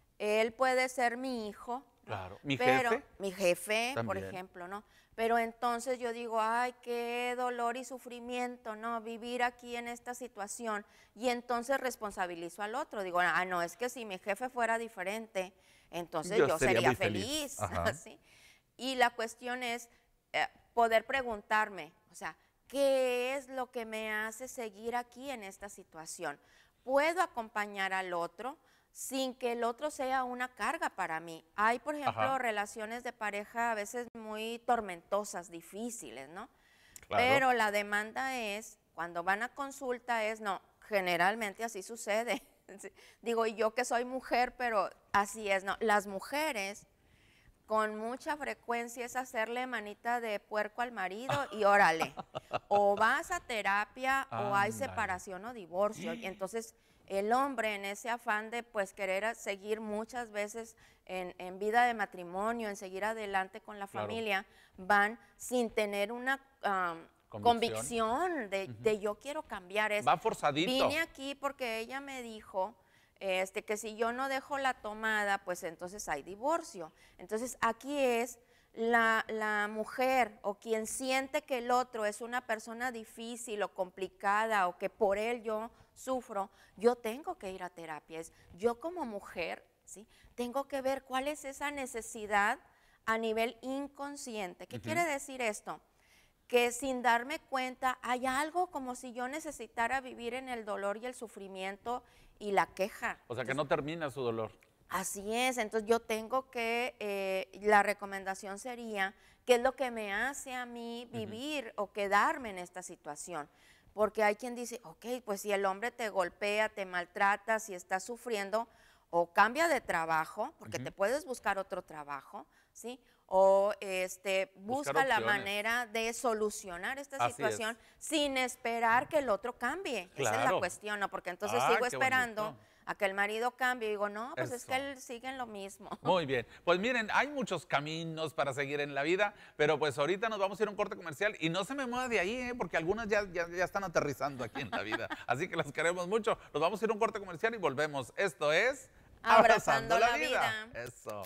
él puede ser mi hijo, claro. ¿Mi pero, jefe? Mi jefe, También. por ejemplo, ¿no? Pero entonces yo digo, ay, qué dolor y sufrimiento, ¿no? Vivir aquí en esta situación. Y entonces responsabilizo al otro. Digo, ah, no, es que si mi jefe fuera diferente, entonces yo, yo sería, sería feliz. feliz. ¿Sí? Y la cuestión es eh, poder preguntarme, o sea, ¿qué es lo que me hace seguir aquí en esta situación? ¿Puedo acompañar al otro sin que el otro sea una carga para mí? Hay, por ejemplo, Ajá. relaciones de pareja a veces muy tormentosas, difíciles, ¿no? Claro. Pero la demanda es, cuando van a consulta es, no, generalmente así sucede. Digo, y yo que soy mujer, pero así es, ¿no? Las mujeres... con mucha frecuencia es hacerle manita de puerco al marido y órale, o vas a terapia o hay separación o divorcio. Y entonces el hombre en ese afán de pues querer seguir muchas veces en, en vida de matrimonio, en seguir adelante con la claro. familia, van sin tener una um, convicción, convicción de, uh-huh. de yo quiero cambiar esto. Va forzadito. Vine aquí porque ella me dijo... este, que si yo no dejo la tomada, pues entonces hay divorcio. Entonces aquí es la, la mujer o quien siente que el otro es una persona difícil o complicada o que por él yo sufro, yo tengo que ir a terapia. Es, yo como mujer, ¿sí?, tengo que ver cuál es esa necesidad a nivel inconsciente. ¿Qué uh-huh. quiere decir esto? Que sin darme cuenta hay algo como si yo necesitara vivir en el dolor y el sufrimiento y la queja. O sea, que no termina su dolor. Así es, entonces yo tengo que, eh, la recomendación sería, ¿qué es lo que me hace a mí vivir uh-huh. o quedarme en esta situación? Porque hay quien dice, ok, pues si el hombre te golpea, te maltrata, si estás sufriendo, o cambia de trabajo, porque uh-huh. te puedes buscar otro trabajo, ¿sí? O este, busca la manera de solucionar esta Así situación es. sin esperar que el otro cambie. Claro. Esa es la cuestión, ¿no? Porque entonces ah, sigo esperando bonito. a que el marido cambie y digo, no, pues Eso. es que él sigue en lo mismo. Muy bien, pues miren, hay muchos caminos para seguir en la vida, pero pues ahorita nos vamos a ir a un corte comercial y no se me mueva de ahí, ¿eh? Porque algunas ya, ya, ya están aterrizando aquí en la vida, así que las queremos mucho. Nos vamos a ir a un corte comercial y volvemos. Esto es Abrazando, Abrazando la, la vida. vida. Eso.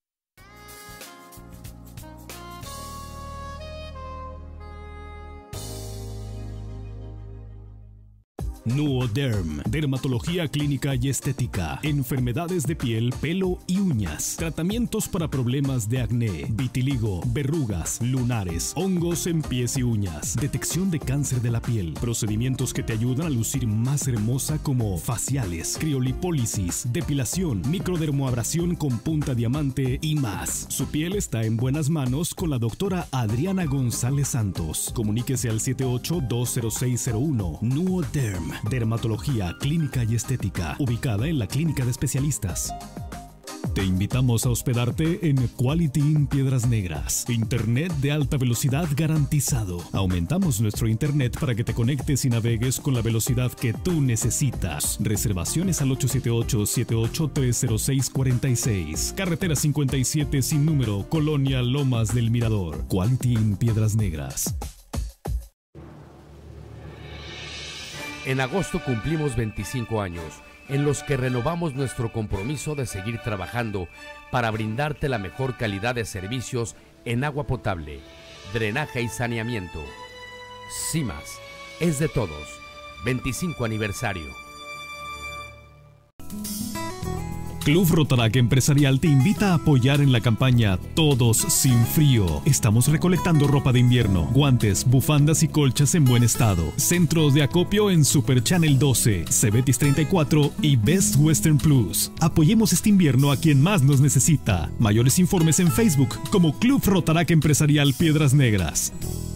Nuoderm, dermatología clínica y estética, enfermedades de piel, pelo y uñas, tratamientos para problemas de acné, vitiligo, verrugas, lunares, hongos en pies y uñas, detección de cáncer de la piel, procedimientos que te ayudan a lucir más hermosa como faciales, criolipólisis, depilación, microdermoabrasión con punta diamante y más. Su piel está en buenas manos con la doctora Adriana González Santos. Comuníquese al siete ocho dos cero seis cero uno. Nuoderm, dermatología clínica y estética, ubicada en la Clínica de Especialistas. Te invitamos a hospedarte en Quality Inn Piedras Negras. Internet de alta velocidad garantizado. Aumentamos nuestro internet para que te conectes y navegues con la velocidad que tú necesitas. Reservaciones al ocho siete ocho, siete ocho tres cero seis cuatro seis. Carretera cincuenta y siete sin número, Colonia Lomas del Mirador. Quality Inn Piedras Negras. En agosto cumplimos veinticinco años, en los que renovamos nuestro compromiso de seguir trabajando para brindarte la mejor calidad de servicios en agua potable, drenaje y saneamiento. CIMAS, es de todos. veinticinco aniversario. Club Rotaract Empresarial te invita a apoyar en la campaña Todos sin Frío. Estamos recolectando ropa de invierno, guantes, bufandas y colchas en buen estado. Centro de acopio en Super Channel doce, Cebetis treinta y cuatro y Best Western Plus. Apoyemos este invierno a quien más nos necesita. Mayores informes en Facebook como Club Rotaract Empresarial Piedras Negras.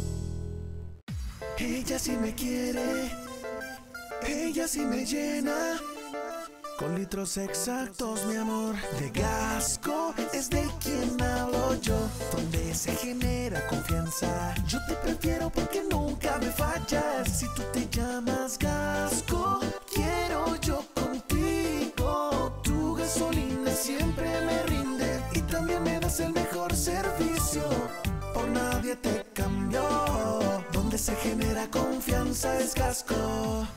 Ella sí me quiere, ella sí me llena. Con litros exactos, mi amor, de Gasco es de quien hablo yo, donde se genera confianza. Yo te prefiero porque nunca me fallas. Si tú te llamas Gasco, quiero yo contigo. Tu gasolina siempre me rinde y también me das el mejor servicio. Por nadie te cambio, donde se genera confianza es Gasco.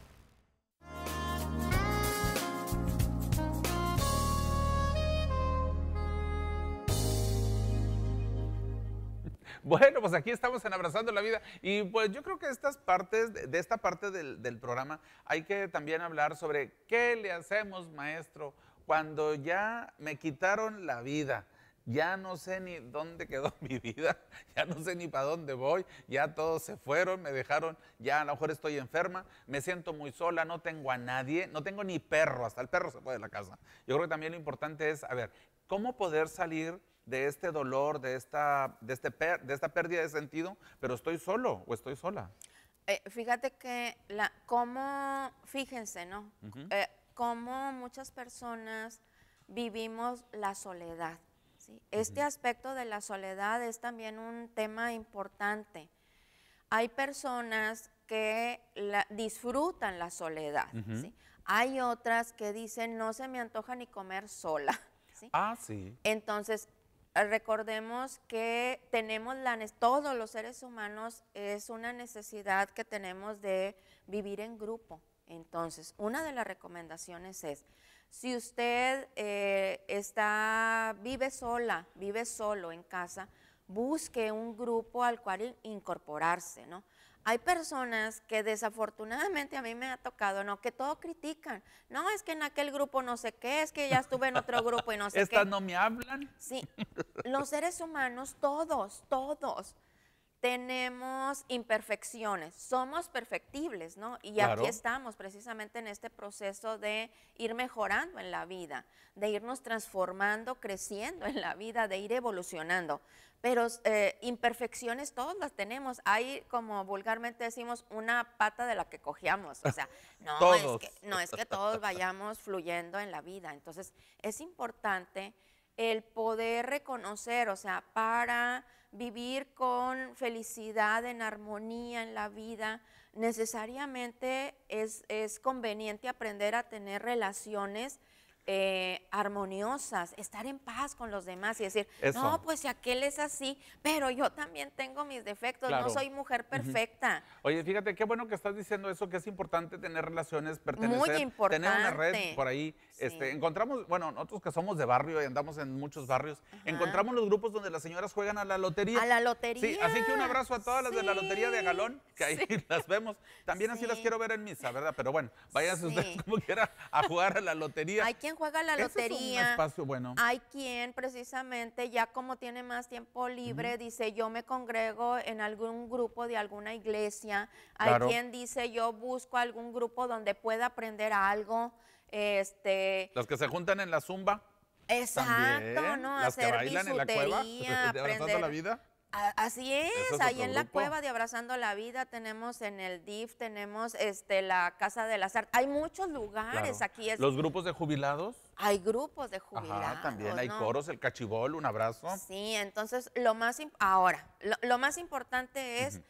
Bueno, pues aquí estamos en Abrazando la Vida y pues yo creo que estas partes, de esta parte del, del programa hay que también hablar sobre qué le hacemos, maestro, cuando ya me quitaron la vida. Ya no sé ni dónde quedó mi vida, ya no sé ni para dónde voy, ya todos se fueron, me dejaron, ya a lo mejor estoy enferma, me siento muy sola, no tengo a nadie, no tengo ni perro, hasta el perro se fue de la casa. Yo creo que también lo importante es, a ver, ¿cómo poder salir de este dolor, de esta, de, este per, de esta pérdida de sentido, pero estoy solo o estoy sola? Eh, fíjate que, la, cómo, fíjense, ¿no? Uh-huh. eh, cómo muchas personas vivimos la soledad. ¿sí? Este uh-huh. aspecto de la soledad es también un tema importante. Hay personas que la, disfrutan la soledad. Uh-huh. ¿sí? Hay otras que dicen, no se me antoja ni comer sola. ¿sí? Ah, sí. Entonces, recordemos que tenemos la, todos los seres humanos es una necesidad que tenemos de vivir en grupo. Entonces, una de las recomendaciones es, Si usted eh, está, vive sola, vive solo en casa, busque un grupo al cual incorporarse, ¿no? Hay personas que desafortunadamente a mí me ha tocado, ¿no? Que todo critican. No, es que en aquel grupo no sé qué, es que ya estuve en otro grupo y no sé qué. ¿Estas no me hablan? Sí, los seres humanos, todos, todos, tenemos imperfecciones, somos perfectibles, ¿no? Y Claro. aquí estamos precisamente en este proceso de ir mejorando en la vida, de irnos transformando, creciendo en la vida, de ir evolucionando. Pero eh, imperfecciones todos las tenemos. Hay, como vulgarmente decimos, una pata de la que cojeamos. O sea, no, es Todos. que, no es que todos vayamos fluyendo en la vida. Entonces, es importante el poder reconocer, o sea, para vivir con felicidad, en armonía en la vida, necesariamente es, es conveniente aprender a tener relaciones eh, armoniosas, estar en paz con los demás y decir, Eso. no, pues si aquel es así, pero yo también tengo mis defectos, Claro. no soy mujer perfecta. Oye, fíjate, qué bueno que estás diciendo eso, que es importante tener relaciones, pertenecer, Muy tener una red importante. por ahí. Este, encontramos, bueno, nosotros que somos de barrio y andamos en muchos barrios, encontramos los grupos donde las señoras juegan a la lotería. A la lotería. Sí, así que un abrazo a todas las de la lotería de Galón, que ahí sí. las vemos. También así Sí. las quiero ver en misa, ¿verdad? Pero bueno, váyanse Sí. ustedes como quiera a jugar a la lotería. Hay quien juega a la Ese es un lotería. espacio bueno. Hay quien precisamente ya como tiene más tiempo libre, dice yo me congrego en algún grupo de alguna iglesia. Hay Claro. quien dice yo busco algún grupo donde pueda aprender algo. Este, Los que se juntan en la zumba. exacto, También. ¿no? Las que Hacer bailan en la cueva, bisutería, de Abrazando aprender. la Vida. A- Así es, Ese es ahí otro en la grupo. cueva de Abrazando la Vida tenemos en el D I F, tenemos este, la Casa de las Artes. Hay muchos lugares Claro. aquí. Es, Los grupos de jubilados. hay grupos de jubilados. Ajá, también hay ¿no? coros, el cachibol, un abrazo. Sí, entonces lo más, im- ahora, lo, lo más importante es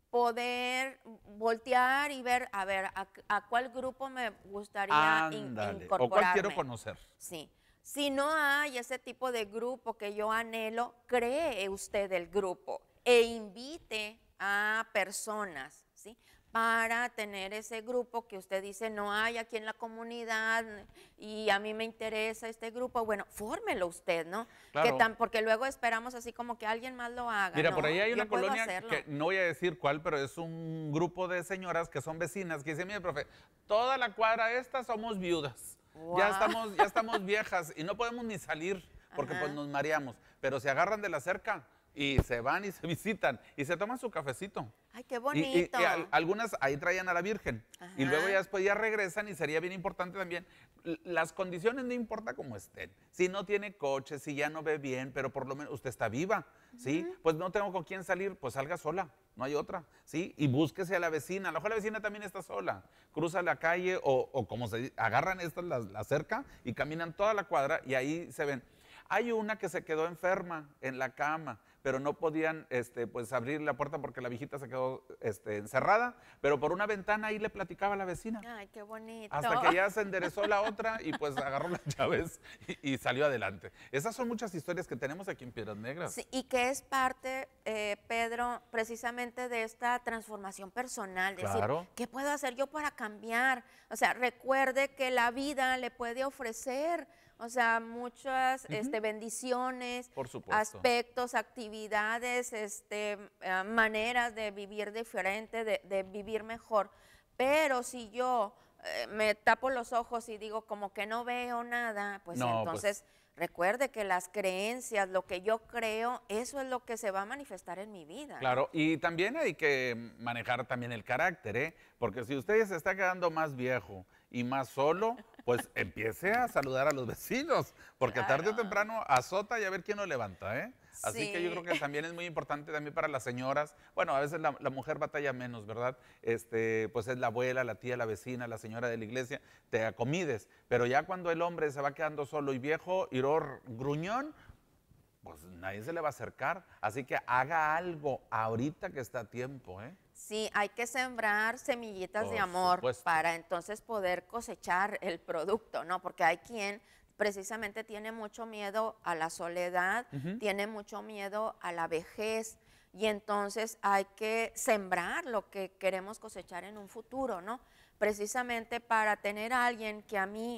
poder voltear y ver, a ver, a, a cuál grupo me gustaría in- Ándale, incorporarme. o cuál quiero conocer. Sí. Si no hay ese tipo de grupo que yo anhelo, cree usted el grupo e invite a personas, ¿sí? Para tener ese grupo que usted dice no hay aquí en la comunidad y a mí me interesa este grupo, bueno, fórmelo usted, ¿no? Claro. Que tan, porque luego esperamos así como que alguien más lo haga. Mira, ¿no? por ahí hay Yo una puedo colonia hacerlo. que no voy a decir cuál, pero es un grupo de señoras que son vecinas que dicen, mire, profe, toda la cuadra esta somos viudas. Ya Guau. estamos, ya estamos viejas y no podemos ni salir porque Ajá. pues nos mareamos. Pero se agarran de la cerca y se van y se visitan y se toman su cafecito. Ay, qué Y- y- bonito. y al- algunas ahí traían a la Virgen y Ajá. luego ya después ya regresan y sería bien importante también, l- las condiciones no importa cómo estén, si no tiene coche, si ya no ve bien, pero por lo menos usted está viva, ¿sí? Pues no tengo con quién salir, pues salga sola, no hay otra, ¿sí? Y búsquese a la vecina, a lo mejor la vecina también está sola, cruza la calle o, o como se dice, agarran estas la, la cerca y caminan toda la cuadra y ahí se ven. Hay una que se quedó enferma en la cama, pero no podían este, pues, abrir la puerta porque la viejita se quedó este, encerrada, pero por una ventana ahí le platicaba a la vecina. Ay, qué bonito. Hasta que ya se enderezó la otra y pues agarró las llaves y, y salió adelante. Esas son muchas historias que tenemos aquí en Piedras Negras. Sí, y que es parte, eh, Pedro, precisamente de esta transformación personal. Decir, Claro. ¿qué puedo hacer yo para cambiar? O sea, recuerde que la vida le puede ofrecer, o sea, muchas Ujú. este, bendiciones, Por supuesto. aspectos, actividades, este, eh, maneras de vivir diferente, de, de vivir mejor. Pero si yo eh, me tapo los ojos y digo como que no veo nada, pues No, pues. entonces recuerde que las creencias, lo que yo creo, eso es lo que se va a manifestar en mi vida. ¿no? Claro, y también hay que manejar también el carácter, ¿eh? Porque si usted se está quedando más viejo y más solo, pues empiece a saludar a los vecinos, porque tarde o temprano azota y a ver quién lo levanta, ¿eh? Así que yo Sí. creo que también es muy importante también para las señoras. Bueno, a veces la, la mujer batalla menos, ¿verdad? Este, pues es la abuela, la tía, la vecina, la señora de la iglesia, te acomides. Pero ya cuando el hombre se va quedando solo y viejo, iror gruñón, pues nadie se le va a acercar. Así que haga algo ahorita que está a tiempo, ¿eh? Sí, hay que sembrar semillitas de Por amor supuesto. para entonces poder cosechar el producto, ¿no? Porque hay quien precisamente tiene mucho miedo a la soledad, Ujú. tiene mucho miedo a la vejez y entonces hay que sembrar lo que queremos cosechar en un futuro, ¿no? Precisamente para tener a alguien que a mí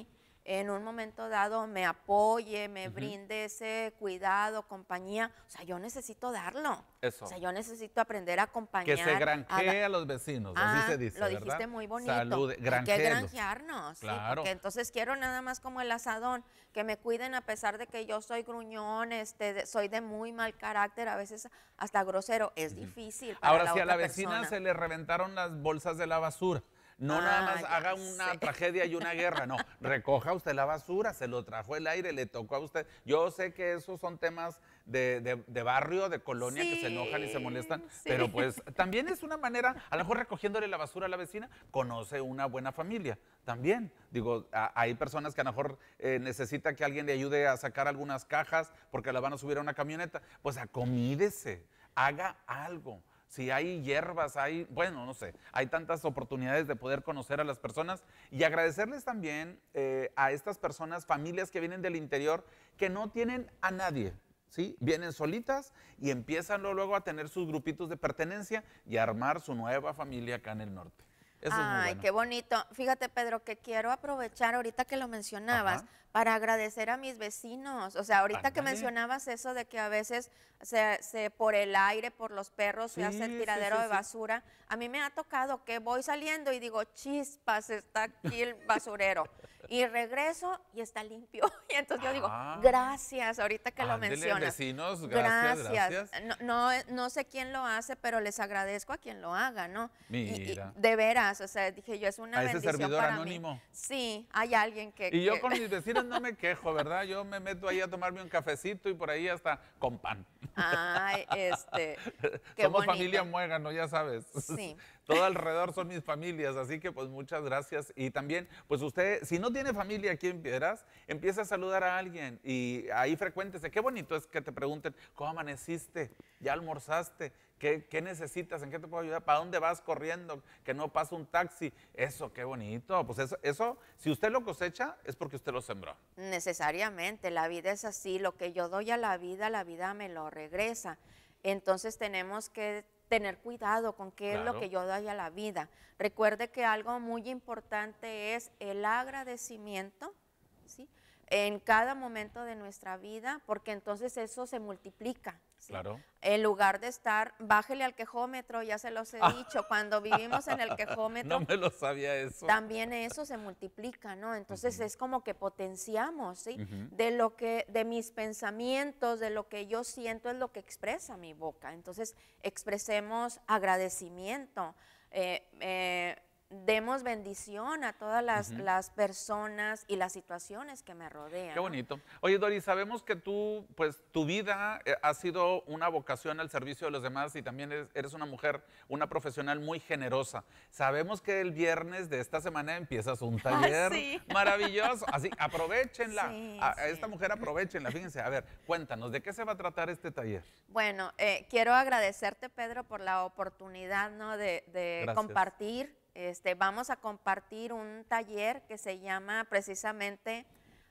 en un momento dado me apoye, me Ujú. brinde ese cuidado, compañía. O sea, yo necesito darlo. Eso. O sea, yo necesito aprender a acompañar. Que se a granjee da- a los vecinos, Ah, así se dice, lo ¿verdad? dijiste muy bonito. Salude, Hay que granjeelos. granjearnos, sí, Claro. porque entonces quiero nada más como el asadón, que me cuiden a pesar de que yo soy gruñón, este, de- soy de muy mal carácter, a veces hasta grosero. Es difícil para Ahora, la si a otra la vecina persona. se le reventaron las bolsas de la basura, no nada Ah, más ya haga una sé. tragedia y una guerra, no, recoja usted la basura, se lo trajo el aire, le tocó a usted. Yo sé que esos son temas de, de- de barrio, de colonia, que se enojan y se molestan, sí. pero pues también es una manera, a lo mejor recogiéndole la basura a la vecina, conoce una buena familia, también. Digo, a- hay personas que a lo mejor eh, necesita que alguien le ayude a sacar algunas cajas porque la van a subir a una camioneta, pues acomídese, haga algo. Si hay hierbas, hay, bueno, no sé, hay tantas oportunidades de poder conocer a las personas y agradecerles también eh, a estas personas, familias que vienen del interior, que no tienen a nadie, ¿sí? Vienen solitas y empiezan luego, luego a tener sus grupitos de pertenencia y a armar su nueva familia acá en el norte. Eso es muy Ay, bueno. qué bonito. Fíjate, Pedro, que quiero aprovechar ahorita que lo mencionabas Ajá. para agradecer a mis vecinos. O sea, ahorita que Ándale. mencionabas eso de que a veces se, se- por el aire, por los perros, se Sí, hace el sí, tiradero sí, de sí. basura. A mí me ha tocado que voy saliendo y digo, chispas, está aquí el basurero. Y regreso y está limpio. Y entonces yo digo, Ah. gracias, ahorita que lo Ándele, mencionas. vecinos, gracias, gracias. No, no, no sé quién lo hace, pero les agradezco a quien lo haga, ¿no? Y- y Mira. de veras, o sea, dije yo, es una A ese bendición servidor para anónimo. mí. Sí, hay alguien que... Y yo que- con mis vecinos no me quejo, ¿verdad? Yo me meto ahí a tomarme un cafecito y por ahí hasta con pan. Ay, este, qué Somos bonito. familia muégano, ya sabes. Sí. Todo alrededor son mis familias, así que pues muchas gracias. Y también, pues usted, si no tiene familia aquí en Piedras, empieza a saludar a alguien y ahí frecuéntese. Qué bonito es que te pregunten, ¿cómo amaneciste? ¿Ya almorzaste? ¿Qué, qué necesitas? ¿En qué te puedo ayudar? ¿Para dónde vas corriendo? Que no pasa un taxi. Eso, qué bonito. Pues eso, eso, si usted lo cosecha, es porque usted lo sembró. Necesariamente, la vida es así, lo que yo doy a la vida, la vida me lo regresa. Entonces tenemos que tener cuidado con qué es lo Claro. que yo doy a la vida. Recuerde que algo muy importante es el agradecimiento, ¿sí? En cada momento de nuestra vida, porque entonces eso se multiplica. ¿sí? Claro. En lugar de estar, bájele al quejómetro, ya se los he dicho, cuando vivimos en el quejómetro, No me lo sabía eso. también eso se multiplica, ¿no? Entonces es como que potenciamos, ¿sí? Ujú. De lo que, de mis pensamientos, de lo que yo siento es lo que expresa mi boca. Entonces expresemos agradecimiento, eh, eh, demos bendición a todas las, Ujú. las personas y las situaciones que me rodean. Qué ¿no? bonito. Oye, Doris, sabemos que tú, pues, tu vida eh, ha sido una vocación al servicio de los demás y también eres, eres una mujer, una profesional muy generosa. Sabemos que el viernes de esta semana empiezas un taller sí. maravilloso. Así, aprovechenla. Sí, a, a esta mujer aprovechenla. Fíjense, a ver, cuéntanos, ¿de qué se va a tratar este taller? Bueno, eh, quiero agradecerte, Pedro, por la oportunidad, ¿no? de, de Gracias. compartir. Este, vamos a compartir un taller que se llama precisamente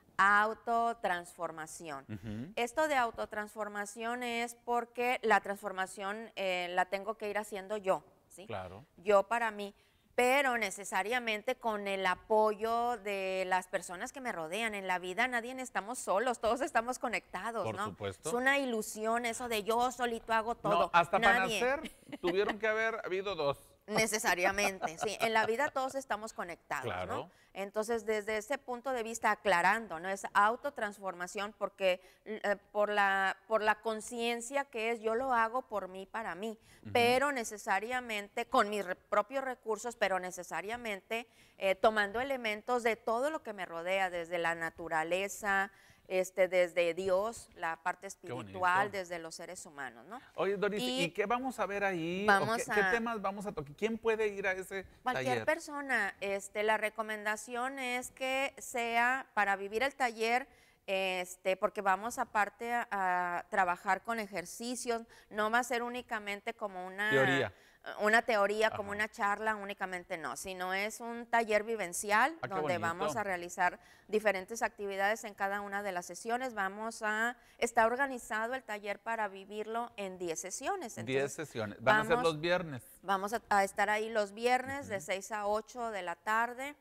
autotransformación. Ujú. Esto de autotransformación es porque la transformación eh, la tengo que ir haciendo yo, ¿sí? Claro. Yo para mí, pero necesariamente con el apoyo de las personas que me rodean. En la vida nadie estamos solos, todos estamos conectados, Por ¿no? supuesto. Es una ilusión eso de yo solito hago todo. No, hasta para Nadie. nacer tuvieron que haber habido dos. Necesariamente, sí. En la vida todos estamos conectados, Claro. ¿no? Entonces, desde ese punto de vista, aclarando, ¿no? Es autotransformación porque eh, por la, por la conciencia que es, yo lo hago por mí, para mí, Ujú. pero necesariamente, con mis re- propios recursos, pero necesariamente eh, tomando elementos de todo lo que me rodea, desde la naturaleza, este, desde Dios, la parte espiritual, bonito. desde los seres humanos, ¿no? Oye, Doris, ¿y, Y qué vamos a ver ahí? ¿O vamos qué, qué a- temas vamos a tocar? ¿Quién puede ir a ese Cualquier taller? persona, este, la recomendación es que sea para vivir el taller, este, porque vamos aparte a, a trabajar con ejercicios, no va a ser únicamente como una Teoría. una teoría, como una charla, únicamente no, sino es un taller vivencial Ah, qué donde bonito. vamos a realizar diferentes actividades en cada una de las sesiones. Vamos a, está organizado el taller para vivirlo en diez sesiones. Diez Entonces, sesiones. Van a ser vamos- los viernes. Vamos a, a estar ahí los viernes de seis a ocho de la tarde.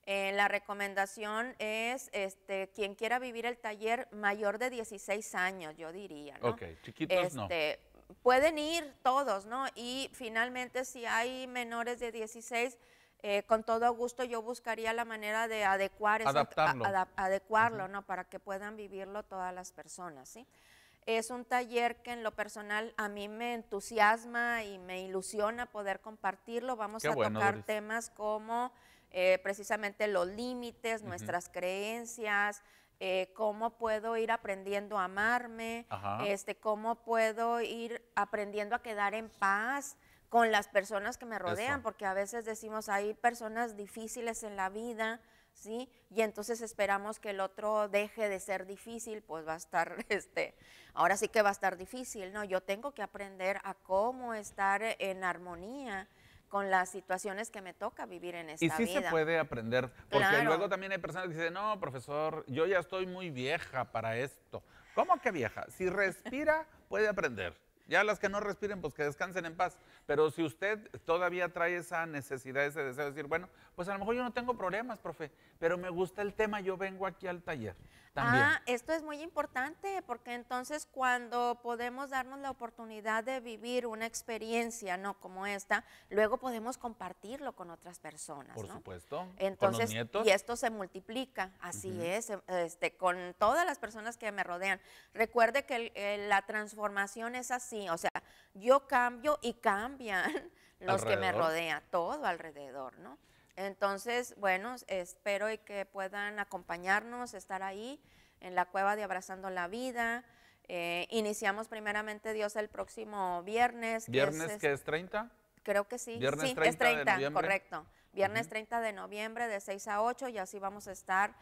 Eh, la recomendación es este, quien quiera vivir el taller mayor de dieciséis años, yo diría, ¿no? Ok, chiquitos este, no. Pueden ir todos, ¿no? Y finalmente si hay menores de dieciséis, eh, con todo gusto yo buscaría la manera de adecuar eso, Adaptarlo. a, adap adecuarlo, uh-huh. ¿no? Para que puedan vivirlo todas las personas, ¿sí? Es un taller que en lo personal a mí me entusiasma y me ilusiona poder compartirlo. Vamos Qué a bueno, tocar Doris. temas como eh, precisamente los límites, Uh-huh. nuestras creencias, eh, cómo puedo ir aprendiendo a amarme, Ajá. este, cómo puedo ir aprendiendo a quedar en paz con las personas que me rodean, Eso. porque a veces decimos hay personas difíciles en la vida, ¿sí? Y entonces esperamos que el otro deje de ser difícil, pues va a estar, este, ahora sí que va a estar difícil, ¿no? Yo tengo que aprender a cómo estar en armonía con las situaciones que me toca vivir en esta Y sí vida. se puede aprender, porque Claro. luego también hay personas que dicen, no, profesor, yo ya estoy muy vieja para esto. ¿Cómo que vieja? Si respira, puede aprender. Ya las que no respiren, pues que descansen en paz. Pero si usted todavía trae esa necesidad, ese deseo de decir, bueno, pues a lo mejor yo no tengo problemas, profe, pero me gusta el tema, yo vengo aquí al taller también. Ah, esto es muy importante porque entonces cuando podemos darnos la oportunidad de vivir una experiencia, ¿no? Como esta, luego podemos compartirlo con otras personas, Por ¿no? supuesto, Entonces, con los nietos. y esto se multiplica, así Ujú. es, este, con todas las personas que me rodean. Recuerde que el- el- la transformación es así, o sea, yo cambio y cambian los que me Alrededor. rodean, todo alrededor, ¿no? Entonces, bueno, espero y que puedan acompañarnos, estar ahí en la cueva de Abrazando la Vida. Eh, iniciamos primeramente Dios el próximo viernes. ¿Viernes es, que es treinta? Creo que sí. Viernes sí, treinta es treinta, de noviembre. correcto. Viernes Ujú. treinta de noviembre de seis a ocho y así vamos a estar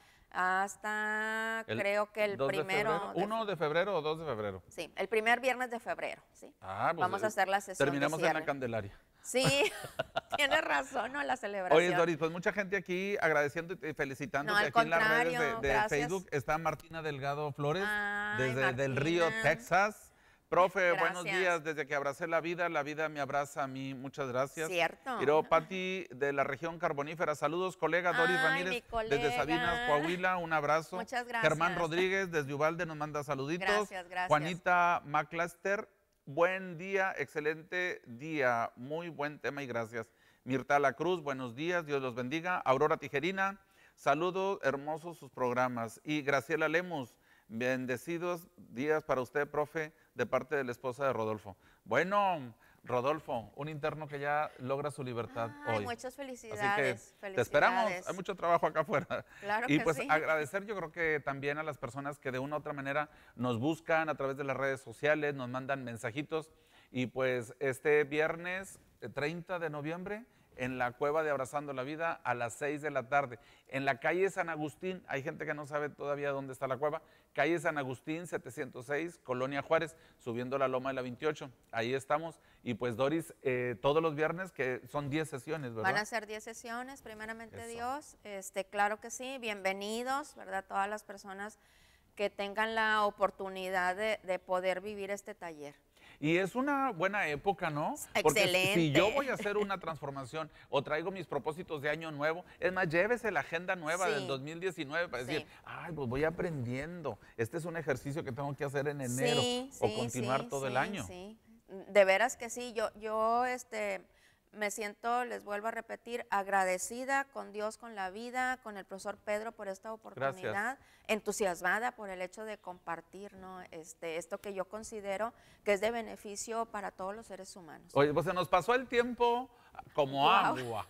hasta, El creo que el dos de primero. febrero. de ¿uno de febrero o dos de febrero? Sí, el primer viernes de febrero, ¿sí? Ah, pues, Vamos a hacer la sesión de terminamos en la cierre. Candelaria. Sí, tienes razón, ¿no? La celebración. Oye, Doris, pues mucha gente aquí agradeciendo y felicitándote. No, al aquí en las redes contrario, de, de gracias. Facebook está Martina Delgado Flores, Ay, desde Del Martina. Río, Texas. Profe, buenos Gracias. días. Desde que abracé la vida, la vida me abraza a mí. Muchas gracias. Cierto. Iro Pati, de la región carbonífera. Saludos, colega Doris Ay, Ramírez, mi colega. desde Sabinas, Coahuila. Un abrazo. Muchas gracias. Germán Rodríguez, desde Uvalde, nos manda saluditos. Gracias, gracias. Juanita McClaster, buen día, excelente día. Muy buen tema y gracias. Mirta La Cruz, buenos días, Dios los bendiga. Aurora Tijerina, saludos, hermosos sus programas. Y Graciela Lemus, bendecidos días para usted, profe, de parte de la esposa de Rodolfo. Bueno, Rodolfo, un interno que ya logra su libertad Ay, hoy. muchas Así que felicidades. te esperamos, felicidades. hay mucho trabajo acá afuera. Claro y que pues sí. agradecer yo creo que también a las personas que de una u otra manera nos buscan a través de las redes sociales, nos mandan mensajitos. Y pues este viernes eh, treinta de noviembre en la Cueva de Abrazando la Vida a las seis de la tarde. En la calle San Agustín, hay gente que no sabe todavía dónde está la cueva, calle San Agustín setecientos seis, Colonia Juárez, subiendo la loma de la veintiocho. Ahí estamos. Y pues Doris, eh, todos los viernes, que son diez sesiones, ¿verdad? Van a ser diez sesiones, primeramente Eso. Dios. Este, claro que sí, bienvenidos, ¿verdad? Todas las personas que tengan la oportunidad de, de poder vivir este taller. Y es una buena época, ¿no? Porque Excelente. si yo voy a hacer una transformación o traigo mis propósitos de año nuevo, es más, llévese la agenda nueva Sí. del dos mil diecinueve para decir, Sí. ay, pues voy aprendiendo. Este es un ejercicio que tengo que hacer en enero Sí, o sí, continuar sí, todo el sí, año. sí. De veras que sí, yo, yo este, me siento, les vuelvo a repetir, agradecida con Dios, con la vida, con el profesor Pedro por esta oportunidad, entusiasmada por el hecho de compartir, ¿no? este, esto que yo considero que es de beneficio para todos los seres humanos. Oye, pues se nos pasó el tiempo como Wow. agua.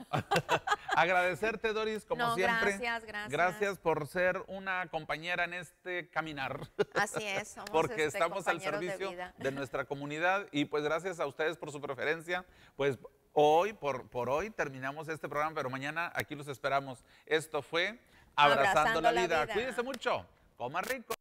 Agradecerte, Doris, como No, siempre. gracias, gracias. Gracias por ser una compañera en este caminar. Así es, somos Porque este, estamos al compañeros de servicio vida. de, nuestra comunidad y pues gracias a ustedes por su preferencia. Pues hoy, por, por hoy, terminamos este programa, pero mañana aquí los esperamos. Esto fue Abrazando, Abrazando la, la vida. vida. Cuídense mucho, coma rico.